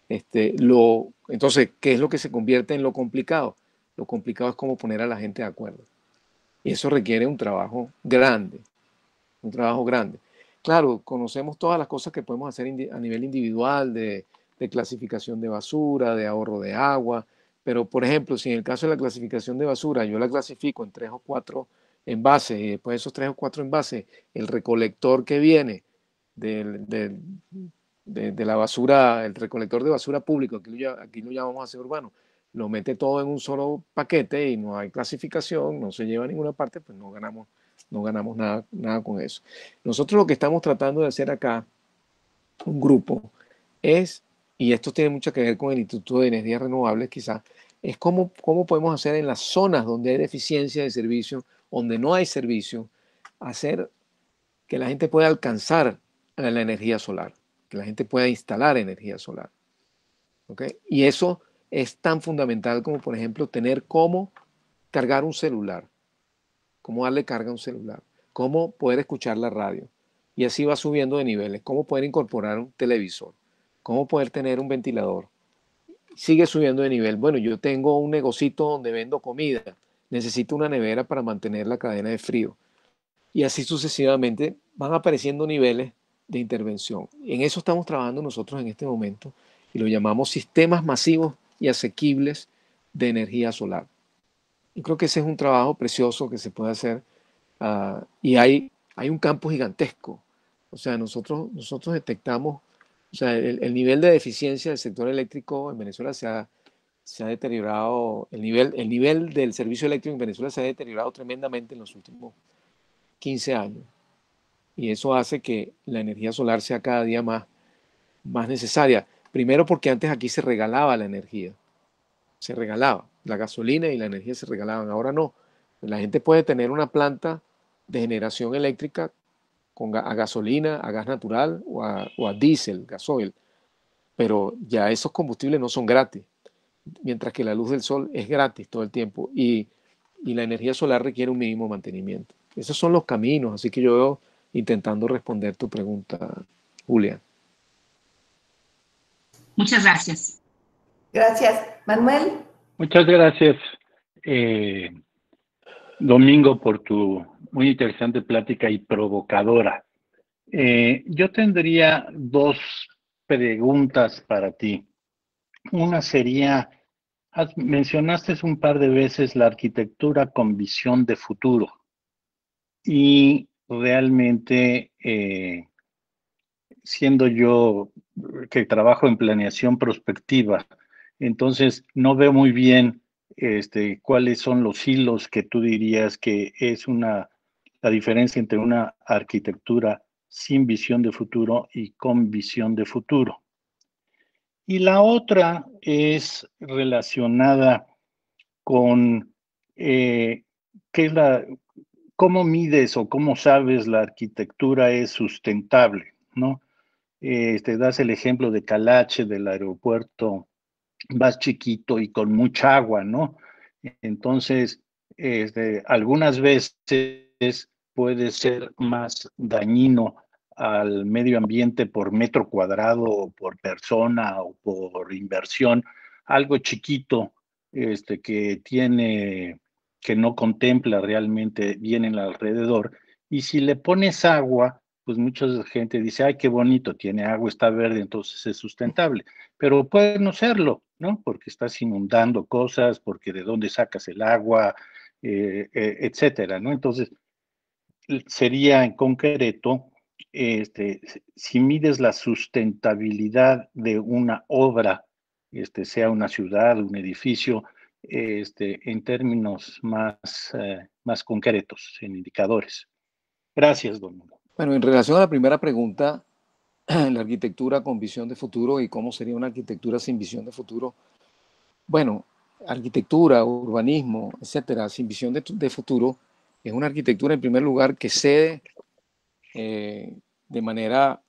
Entonces, ¿qué es lo que se convierte en lo complicado? Lo complicado es cómo poner a la gente de acuerdo. Y eso requiere un trabajo grande, un trabajo grande. Claro, conocemos todas las cosas que podemos hacer a nivel individual, de clasificación de basura, de ahorro de agua, pero por ejemplo, si en el caso de la clasificación de basura yo la clasifico en 3 o 4 envases y después de esos 3 o 4 envases, el recolector que viene de la basura, el recolector de basura público, aquí lo llamamos aseo urbano, lo mete todo en un solo paquete y no hay clasificación, no se lleva a ninguna parte, pues no ganamos nada con eso. Nosotros lo que estamos tratando de hacer acá, un grupo, y esto tiene mucho que ver con el Instituto de Energías Renovables quizás, es cómo podemos hacer en las zonas donde hay deficiencia de servicio, donde no hay servicio, hacer que la gente pueda alcanzar la energía solar, que la gente pueda instalar energía solar. ¿Okay? Y eso es tan fundamental como, por ejemplo, tener cómo cargar un celular, cómo darle carga a un celular, cómo poder escuchar la radio. Y así va subiendo de niveles, cómo poder incorporar un televisor, cómo poder tener un ventilador. Sigue subiendo de nivel. Bueno, yo tengo un negocito donde vendo comida, necesito una nevera para mantener la cadena de frío. Y así sucesivamente van apareciendo niveles de intervención. En eso estamos trabajando nosotros en este momento y lo llamamos sistemas masivos y asequibles de energía solar. Yo creo que ese es un trabajo precioso que se puede hacer y hay un campo gigantesco. O sea, nosotros detectamos, o sea, el nivel de deficiencia del sector eléctrico en Venezuela se ha deteriorado, el nivel del servicio eléctrico en Venezuela se ha deteriorado tremendamente en los últimos 15 años. Y eso hace que la energía solar sea cada día más necesaria. Primero porque antes aquí se regalaba la energía, se regalaba, la gasolina y la energía se regalaban. Ahora no, la gente puede tener una planta de generación eléctrica a gasolina, a gas natural o a diésel, gasoil, pero ya esos combustibles no son gratis, mientras que la luz del sol es gratis todo el tiempo y la energía solar requiere un mínimo mantenimiento. Esos son los caminos, así que yo veo intentando responder tu pregunta, Julia. Muchas gracias. Gracias. Manuel. Muchas gracias, Domingo, por tu muy interesante plática y provocadora. Yo tendría dos preguntas para ti. Una sería, mencionaste un par de veces la arquitectura con visión de futuro y realmente siendo yo que trabajo en planeación prospectiva, entonces no veo muy bien cuáles son los hilos que tú dirías que es la diferencia entre una arquitectura sin visión de futuro y con visión de futuro. Y la otra es relacionada con cómo mides o cómo sabes la arquitectura es sustentable, ¿no? Te das el ejemplo de Calache, del aeropuerto más chiquito y con mucha agua, ¿no? Entonces, algunas veces puede ser más dañino al medio ambiente por metro cuadrado o por persona o por inversión, algo chiquito que no contempla realmente bien en el alrededor. Y si le pones agua, pues mucha gente dice, ay, qué bonito, tiene agua, está verde, entonces es sustentable. Pero puede no serlo, ¿no? Porque estás inundando cosas, porque de dónde sacas el agua, etcétera, ¿no? Entonces, sería en concreto, si mides la sustentabilidad de una obra, sea una ciudad, un edificio, en términos más concretos, en indicadores. Gracias, Domingo. Bueno, en relación a la primera pregunta, la arquitectura con visión de futuro y cómo sería una arquitectura sin visión de futuro. Bueno, arquitectura, urbanismo, etcétera, sin visión de futuro, es una arquitectura en primer lugar que cede de manera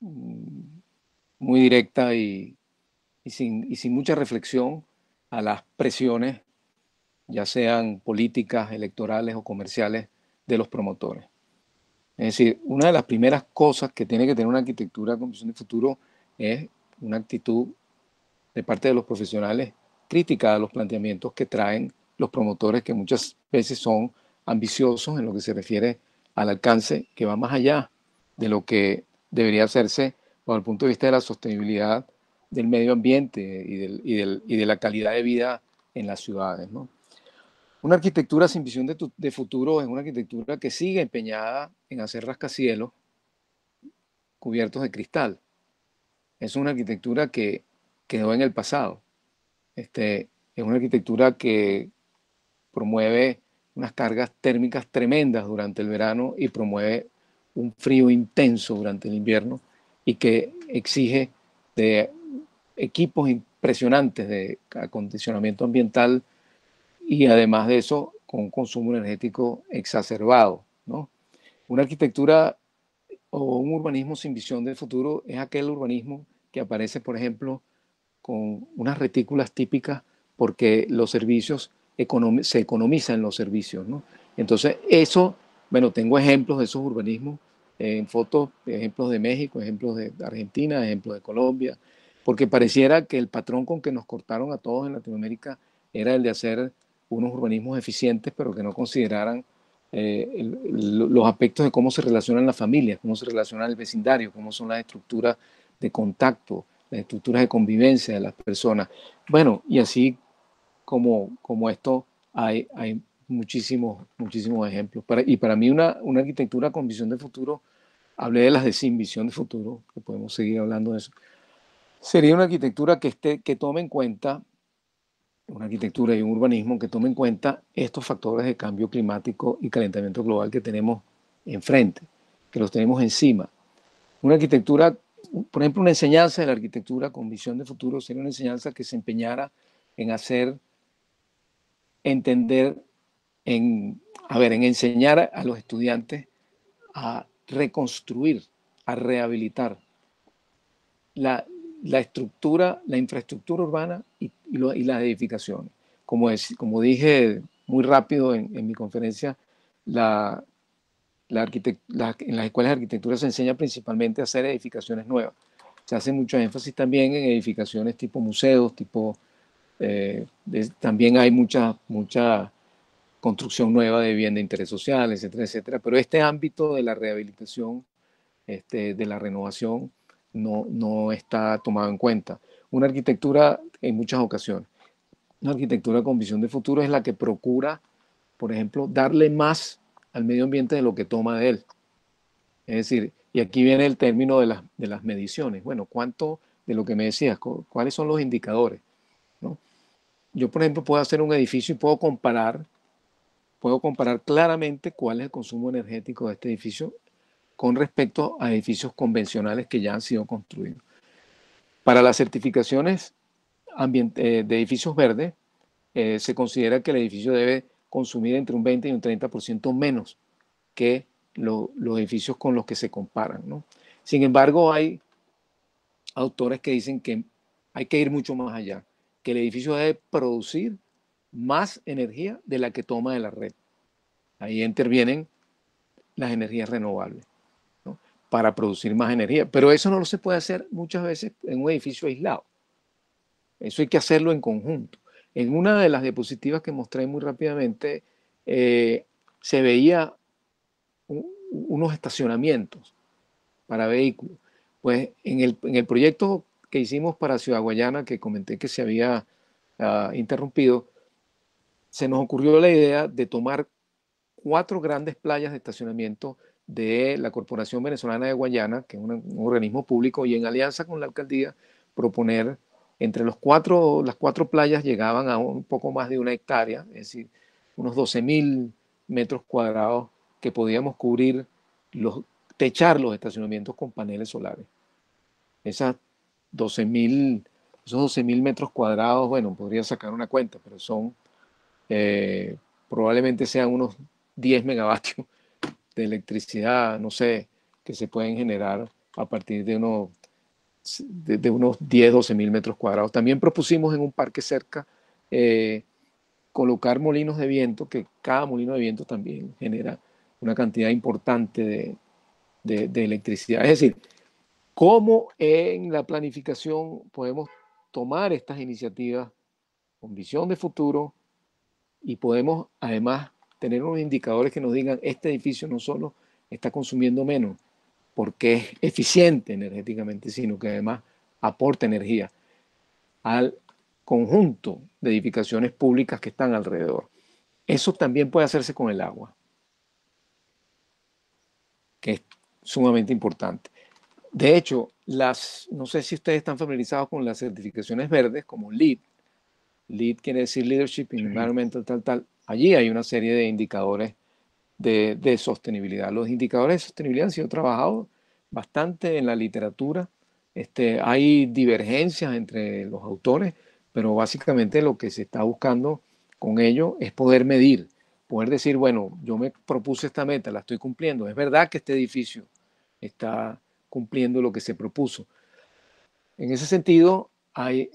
muy directa y sin mucha reflexión a las presiones, ya sean políticas, electorales o comerciales, de los promotores. Es decir, una de las primeras cosas que tiene que tener una arquitectura con visión de futuro es una actitud de parte de los profesionales crítica a los planteamientos que traen los promotores, que muchas veces son ambiciosos en lo que se refiere al alcance, que va más allá de lo que debería hacerse desde el punto de vista de la sostenibilidad del medio ambiente y de la calidad de vida en las ciudades, ¿no? Una arquitectura sin visión de futuro es una arquitectura que sigue empeñada en hacer rascacielos cubiertos de cristal. Es una arquitectura que quedó en el pasado. Es una arquitectura que promueve unas cargas térmicas tremendas durante el verano y promueve un frío intenso durante el invierno y que exige de equipos impresionantes de acondicionamiento ambiental y además de eso con un consumo energético exacerbado, ¿no? Una arquitectura o un urbanismo sin visión de futuro es aquel urbanismo que aparece, por ejemplo, con unas retículas típicas porque los servicios se economizan los servicios, ¿no? Entonces, eso, bueno, tengo ejemplos de esos urbanismos en fotos, ejemplos de México, ejemplos de Argentina, ejemplos de Colombia, porque pareciera que el patrón con que nos cortaron a todos en Latinoamérica era el de hacer unos urbanismos eficientes, pero que no consideraran los aspectos de cómo se relacionan las familias, cómo se relaciona el vecindario, cómo son las estructuras de contacto, las estructuras de convivencia de las personas. Bueno, y así como esto hay muchísimos ejemplos. Y para mí una arquitectura con visión de futuro, hablé de las de sin visión de futuro, que podemos seguir hablando de eso, sería una arquitectura que tome en cuenta, una arquitectura y un urbanismo que tome en cuenta estos factores de cambio climático y calentamiento global que tenemos enfrente, que los tenemos encima. Una arquitectura, por ejemplo, una enseñanza de la arquitectura con visión de futuro sería una enseñanza que se empeñara en hacer entender, en enseñar a los estudiantes a reconstruir, a rehabilitar la estructura, la infraestructura urbana y las edificaciones. Como dije muy rápido en mi conferencia, en las escuelas de arquitectura se enseña principalmente a hacer edificaciones nuevas. Se hace mucho énfasis también en edificaciones tipo museos, también hay mucha construcción nueva de vivienda de interés social, etcétera, etcétera. Pero este ámbito de la rehabilitación, de la renovación, no está tomado en cuenta. Una arquitectura, en muchas ocasiones, una arquitectura con visión de futuro es la que procura, por ejemplo, darle más al medio ambiente de lo que toma de él. Es decir, y aquí viene el término de las mediciones. Bueno, ¿cuánto de lo que me decías? ¿Cuáles son los indicadores? ¿No? Yo, por ejemplo, puedo hacer un edificio y puedo comparar claramente cuál es el consumo energético de este edificio con respecto a edificios convencionales que ya han sido construidos. Para las certificaciones de edificios verdes, se considera que el edificio debe consumir entre un 20 y un 30% menos que los edificios con los que se comparan, ¿no? Sin embargo, hay autores que dicen que hay que ir mucho más allá, que el edificio debe producir más energía de la que toma de la red. Ahí intervienen las energías renovables, ¿no? Para producir más energía. Pero eso no se puede hacer muchas veces en un edificio aislado. Eso hay que hacerlo en conjunto. En una de las diapositivas que mostré muy rápidamente, se veía unos estacionamientos para vehículos. Pues en el proyecto que hicimos para Ciudad Guayana, que comenté que se había interrumpido, se nos ocurrió la idea de tomar 4 grandes playas de estacionamiento de la Corporación Venezolana de Guayana, que es un organismo público, y en alianza con la alcaldía proponer entre las 4 playas llegaban a un poco más de 1 hectárea, es decir, unos 12.000 metros cuadrados que podíamos cubrir, techar los estacionamientos con paneles solares. Esos 12.000 metros cuadrados, bueno, podría sacar una cuenta, pero son probablemente sean unos 10 megavatios de electricidad, no sé, que se pueden generar a partir de unos 10, 12.000 metros cuadrados. También propusimos en un parque cerca colocar molinos de viento, que cada molino de viento también genera una cantidad importante de electricidad. Es decir, cómo en la planificación podemos tomar estas iniciativas con visión de futuro y podemos además tener unos indicadores que nos digan este edificio no solo está consumiendo menos porque es eficiente energéticamente, sino que además aporta energía al conjunto de edificaciones públicas que están alrededor. Eso también puede hacerse con el agua, que es sumamente importante. De hecho, no sé si ustedes están familiarizados con las certificaciones verdes como LEED. LEED quiere decir Leadership in Environmental, tal. Allí hay una serie de indicadores de sostenibilidad. Los indicadores de sostenibilidad han sido trabajados bastante en la literatura. Hay divergencias entre los autores, pero básicamente lo que se está buscando con ello es poder medir, poder decir, bueno, yo me propuse esta meta, la estoy cumpliendo. Es verdad que este edificio está cumpliendo lo que se propuso. En ese sentido, hay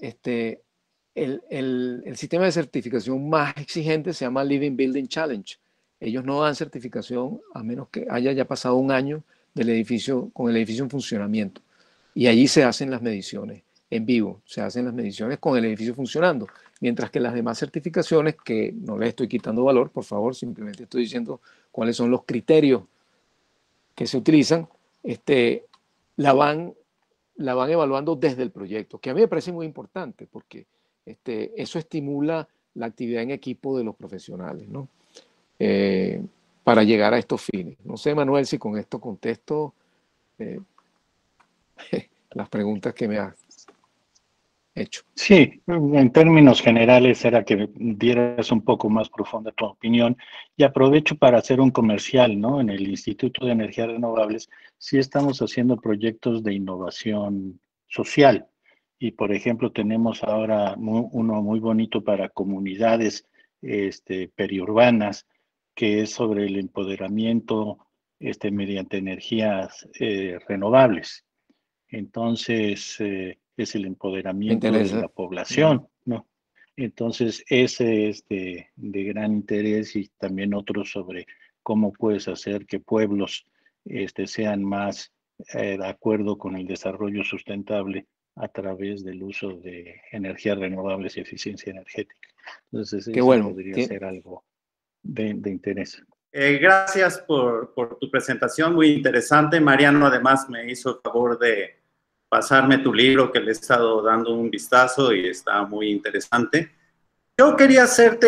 el sistema de certificación más exigente se llama Living Building Challenge. Ellos no dan certificación a menos que haya ya pasado un año del edificio, con el edificio en funcionamiento. Y allí se hacen las mediciones en vivo, se hacen las mediciones con el edificio funcionando. Mientras que las demás certificaciones, que no les estoy quitando valor, por favor, simplemente estoy diciendo cuáles son los criterios que se utilizan, la van evaluando desde el proyecto, que a mí me parece muy importante porque eso estimula la actividad en equipo de los profesionales, ¿no? Para llegar a estos fines. No sé, Manuel, si con esto contesto las preguntas que me haces. hecho. Sí, en términos generales era que dieras un poco más profunda tu opinión y aprovecho para hacer un comercial, ¿no? En el Instituto de Energías Renovables sí estamos haciendo proyectos de innovación social y, por ejemplo, tenemos ahora uno muy bonito para comunidades periurbanas que es sobre el empoderamiento mediante energías renovables. Entonces, es el Me empoderamiento de la interesa. población, ¿no? Entonces, ese es de gran interés y también otro sobre cómo puedes hacer que pueblos sean más de acuerdo con el desarrollo sustentable a través del uso de energías renovables y eficiencia energética. Entonces, Qué ese bueno. podría ser algo de interés. Gracias por tu presentación, muy interesante. Mariano además me hizo el favor de pasarme tu libro que le he estado dando un vistazo y está muy interesante. Yo quería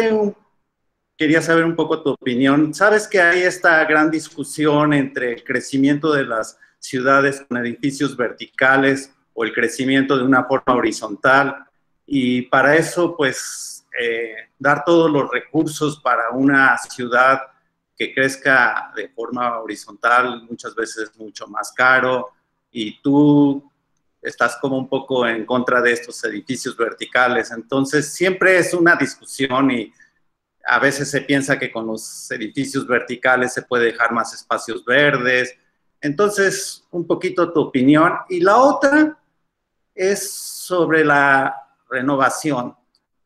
saber un poco tu opinión. Sabes que hay esta gran discusión entre el crecimiento de las ciudades con edificios verticales o el crecimiento de una forma horizontal y para eso pues dar todos los recursos para una ciudad que crezca de forma horizontal muchas veces es mucho más caro y tú estás como un poco en contra de estos edificios verticales. Entonces, siempre es una discusión y a veces se piensa que con los edificios verticales se puede dejar más espacios verdes. Entonces, un poquito tu opinión. Y la otra es sobre la renovación.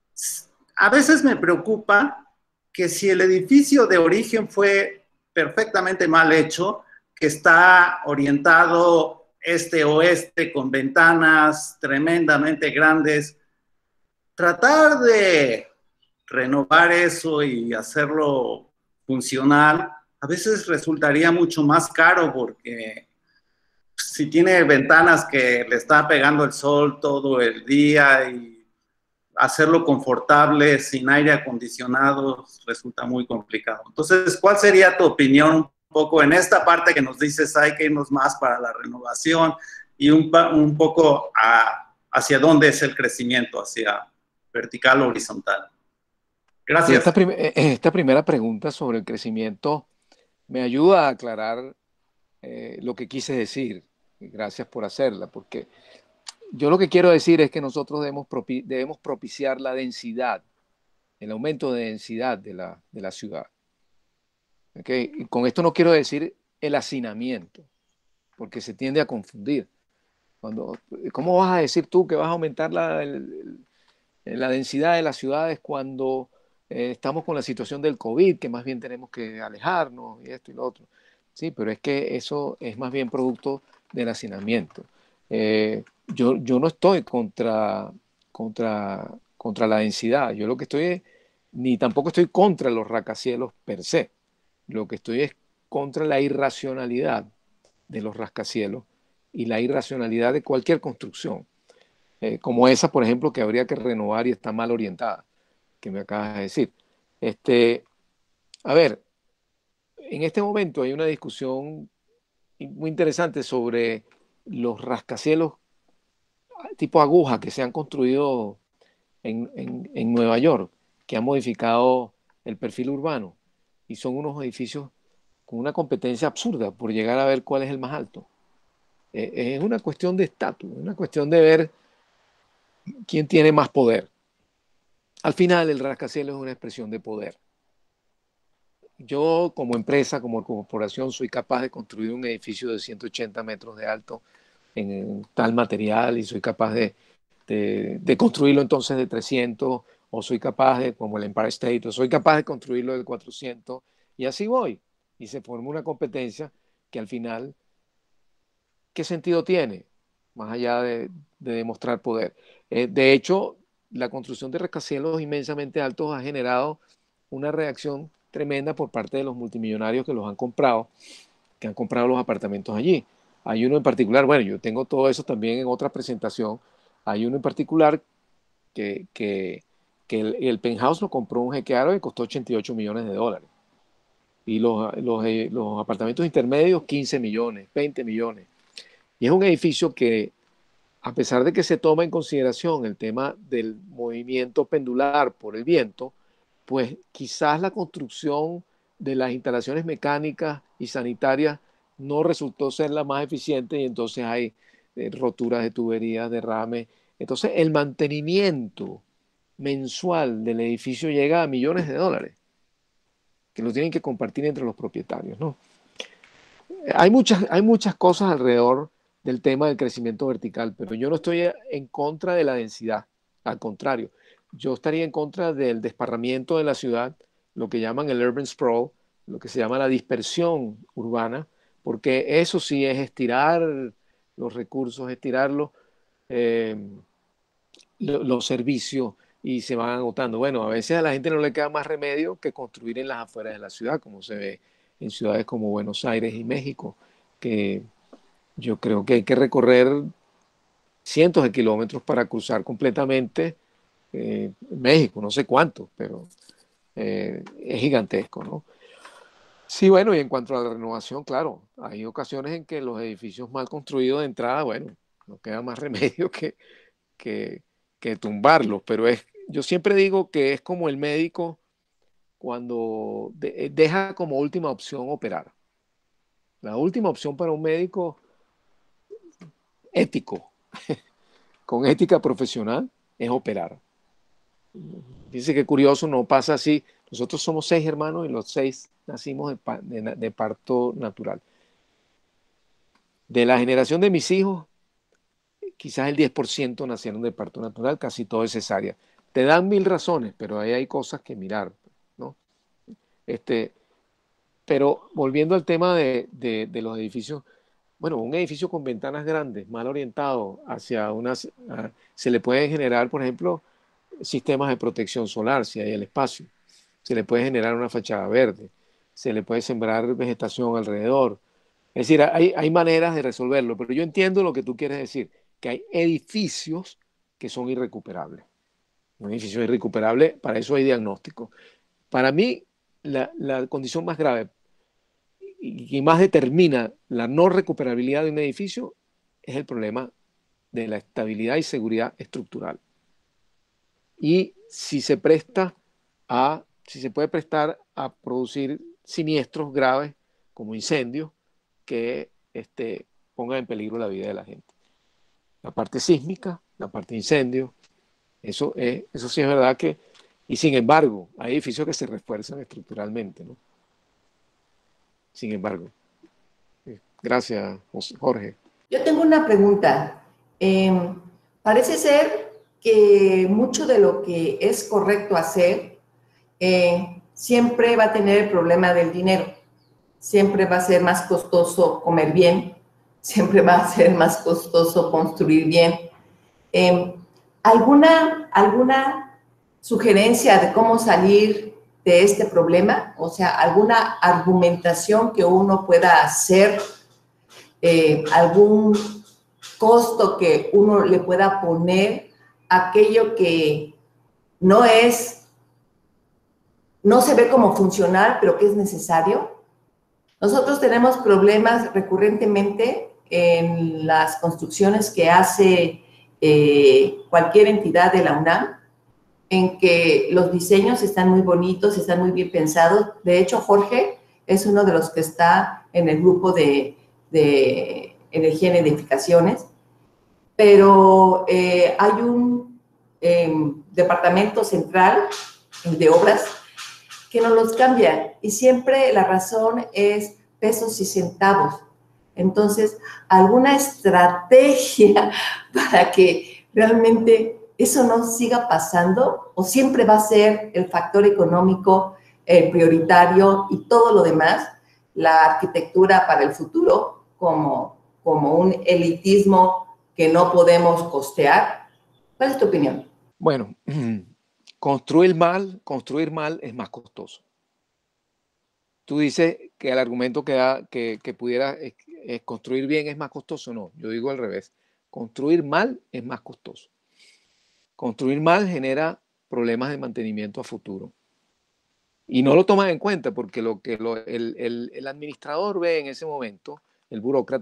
A veces me preocupa que si el edificio de origen fue perfectamente mal hecho, que está orientado este-oeste con ventanas tremendamente grandes, tratar de renovar eso y hacerlo funcional, a veces resultaría mucho más caro porque si tiene ventanas que le está pegando el sol todo el día y hacerlo confortable sin aire acondicionado resulta muy complicado. Entonces, ¿cuál sería tu opinión un poco en esta parte que nos dices hay que irnos más para la renovación y un poco hacia dónde es el crecimiento, hacia vertical o horizontal? Sí, Gracias. esta primera pregunta sobre el crecimiento me ayuda a aclarar lo que quise decir. Gracias por hacerla, porque yo lo que quiero decir es que nosotros debemos propiciar la densidad, el aumento de densidad de la ciudad. ¿Okay? Y con esto no quiero decir el hacinamiento, porque se tiende a confundir. ¿Cómo vas a decir tú que vas a aumentar la densidad de las ciudades cuando estamos con la situación del COVID, que más bien tenemos que alejarnos y esto y lo otro? Sí, pero es que eso es más bien producto del hacinamiento. Yo no estoy contra la densidad. Yo lo que estoy es, ni tampoco estoy contra los rascacielos per se. Lo que estoy es contra la irracionalidad de los rascacielos y la irracionalidad de cualquier construcción. Como esa, por ejemplo, que habría que renovar y está mal orientada, que me acabas de decir. A ver, en este momento hay una discusión muy interesante sobre los rascacielos tipo aguja que se han construido en Nueva York, que han modificado el perfil urbano y son unos edificios con una competencia absurda por llegar a ver cuál es el más alto. Es una cuestión de estatus, una cuestión de ver quién tiene más poder. Al final, el rascacielos es una expresión de poder. Yo, como empresa, como corporación, soy capaz de construir un edificio de 180 metros de alto en tal material y soy capaz de construirlo entonces de 300 o soy capaz de, como el Empire State, o soy capaz de construirlo de 400 y así voy. Y se forma una competencia que al final, ¿qué sentido tiene? Más allá de demostrar poder. De hecho, la construcción de rascacielos inmensamente altos ha generado una reacción tremenda por parte de los multimillonarios que los han comprado, que han comprado los apartamentos allí. Hay uno en particular, bueno, yo tengo todo eso también en otra presentación, hay uno en particular que el penthouse lo compró un jeque árabe y costó 88 millones de dólares. Y los apartamentos intermedios, 15 millones, 20 millones. Y es un edificio que a pesar de que se toma en consideración el tema del movimiento pendular por el viento, pues quizás la construcción de las instalaciones mecánicas y sanitarias no resultó ser la más eficiente y entonces hay roturas de tuberías, derrames. Entonces el mantenimiento mensual del edificio llega a millones de dólares que lo tienen que compartir entre los propietarios, ¿no? Hay muchas cosas alrededor del tema del crecimiento vertical, pero yo no estoy en contra de la densidad, al contrario, yo estaría en contra del desparramiento de la ciudad, lo que llaman el urban sprawl, lo que se llama la dispersión urbana, porque eso sí es estirar los recursos, estirarlos, eh, los servicios y se van agotando. Bueno, a veces a la gente no le queda más remedio que construir en las afueras de la ciudad, como se ve en ciudades como Buenos Aires y México, que yo creo que hay que recorrer cientos de kilómetros para cruzar completamente México, no sé cuánto, pero es gigantesco, ¿no? Sí, bueno, y en cuanto a la renovación, claro, hay ocasiones en que los edificios mal construidos de entrada, bueno, no queda más remedio que, que tumbarlos, pero yo siempre digo que es como el médico cuando deja como última opción operar. La última opción para un médico ético, con ética profesional, es operar. Dice que curioso, no pasa así. Nosotros somos 6 hermanos y los 6 nacimos de parto natural. De la generación de mis hijos, quizás el 10% nacieron de parto natural, casi todo es cesárea. Te dan 1000 razones, pero ahí hay cosas que mirar, ¿no? Pero volviendo al tema de los edificios, bueno, un edificio con ventanas grandes, mal orientado hacia se le pueden generar, por ejemplo, sistemas de protección solar, si hay el espacio. Se le puede generar una fachada verde, se le puede sembrar vegetación alrededor. Es decir, hay maneras de resolverlo, pero yo entiendo lo que tú quieres decir, que hay edificios que son irrecuperables. Un edificio irrecuperable, para eso hay diagnóstico. Para mí, la condición más grave y más determina la no recuperabilidad de un edificio es el problema de la estabilidad y seguridad estructural. Y si se puede prestar a producir siniestros graves como incendios que pongan en peligro la vida de la gente. La parte sísmica, la parte de incendios, eso sí es verdad y sin embargo, hay edificios que se refuerzan estructuralmente, ¿no? Sin embargo. Gracias, Jorge. Yo tengo una pregunta. Parece ser que mucho de lo que es correcto hacer siempre va a tener el problema del dinero. Siempre va a ser más costoso comer bien, siempre va a ser más costoso construir bien. ¿Alguna sugerencia de cómo salir de este problema? O sea, ¿alguna argumentación que uno pueda hacer? ¿Algún costo que uno le pueda poner a aquello que no se ve como funcional, pero que es necesario? Nosotros tenemos problemas recurrentemente en las construcciones que hace cualquier entidad de la UNAM, en que los diseños están muy bonitos, están muy bien pensados. De hecho, Jorge es uno de los que está en el grupo de energía en edificaciones, pero hay un departamento central de obras que nos los cambia y siempre la razón es pesos y centavos. Entonces, alguna estrategia para que realmente eso no siga pasando, o siempre va a ser el factor económico prioritario y todo lo demás, la arquitectura para el futuro como un elitismo que no podemos costear. ¿Cuál es tu opinión? Bueno, construir mal es más costoso. Tú dices que el argumento que pudiera es construir bien es más costoso. No, yo digo al revés. Construir mal es más costoso. Construir mal genera problemas de mantenimiento a futuro. Y no lo toman en cuenta porque lo que el administrador ve en ese momento, el burócrata,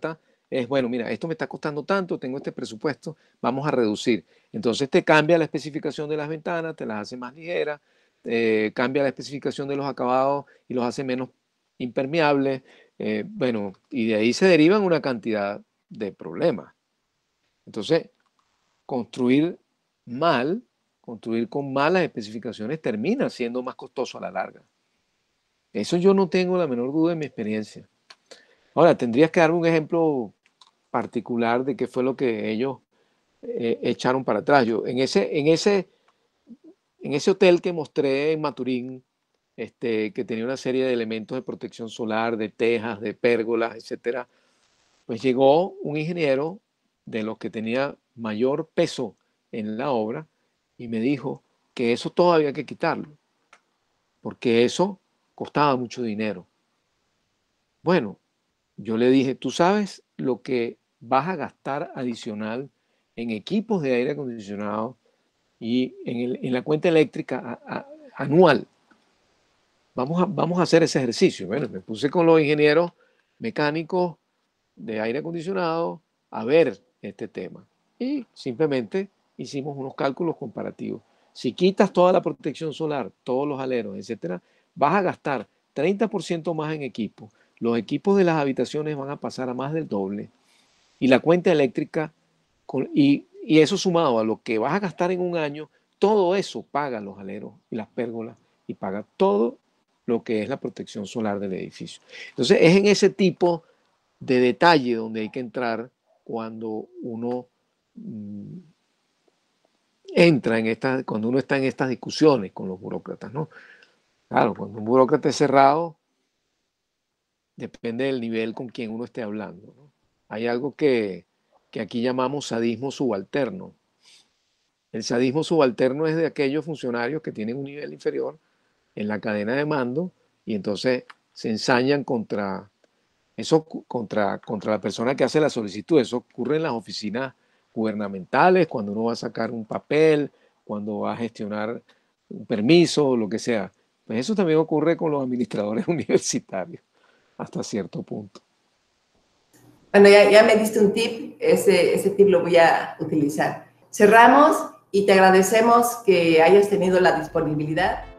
es, bueno, mira, esto me está costando tanto, tengo este presupuesto, vamos a reducir. Entonces te cambia la especificación de las ventanas, te las hace más ligeras, cambia la especificación de los acabados y los hace menos impermeables. Bueno, y de ahí se derivan una cantidad de problemas. Entonces, construir mal, construir con malas especificaciones termina siendo más costoso a la larga. Eso yo no tengo la menor duda en mi experiencia. Ahora, tendrías que darme un ejemplo particular de qué fue lo que ellos echaron para atrás. Yo, en ese hotel que mostré en Maturín, que tenía una serie de elementos de protección solar, de tejas, de pérgolas, etcétera, pues llegó un ingeniero de los que tenía mayor peso en la obra y me dijo que eso todo había que quitarlo, porque eso costaba mucho dinero. Bueno, yo le dije, ¿tú sabes lo que vas a gastar adicional en equipos de aire acondicionado y en la cuenta eléctrica anual? Vamos a hacer ese ejercicio. Bueno, me puse con los ingenieros mecánicos de aire acondicionado a ver este tema. Y simplemente hicimos unos cálculos comparativos. Si quitas toda la protección solar, todos los aleros, etcétera, vas a gastar 30% más en equipo. Los equipos de las habitaciones van a pasar a más del doble. Y la cuenta eléctrica, y eso sumado a lo que vas a gastar en un año, todo eso paga los aleros y las pérgolas y paga todo lo que es la protección solar del edificio. Entonces, es en ese tipo de detalle donde hay que entrar cuando uno cuando uno está en estas discusiones con los burócratas, ¿no? Claro, cuando un burócrata es cerrado, depende del nivel con quien uno esté hablando, ¿no? Hay algo que aquí llamamos sadismo subalterno. El sadismo subalterno es de aquellos funcionarios que tienen un nivel inferior en la cadena de mando y entonces se ensañan contra la persona que hace la solicitud. Eso ocurre en las oficinas gubernamentales, cuando uno va a sacar un papel, cuando va a gestionar un permiso, lo que sea. Pues eso también ocurre con los administradores universitarios, hasta cierto punto. Bueno, ya me diste un tip, ese tip lo voy a utilizar. Cerramos y te agradecemos que hayas tenido la disponibilidad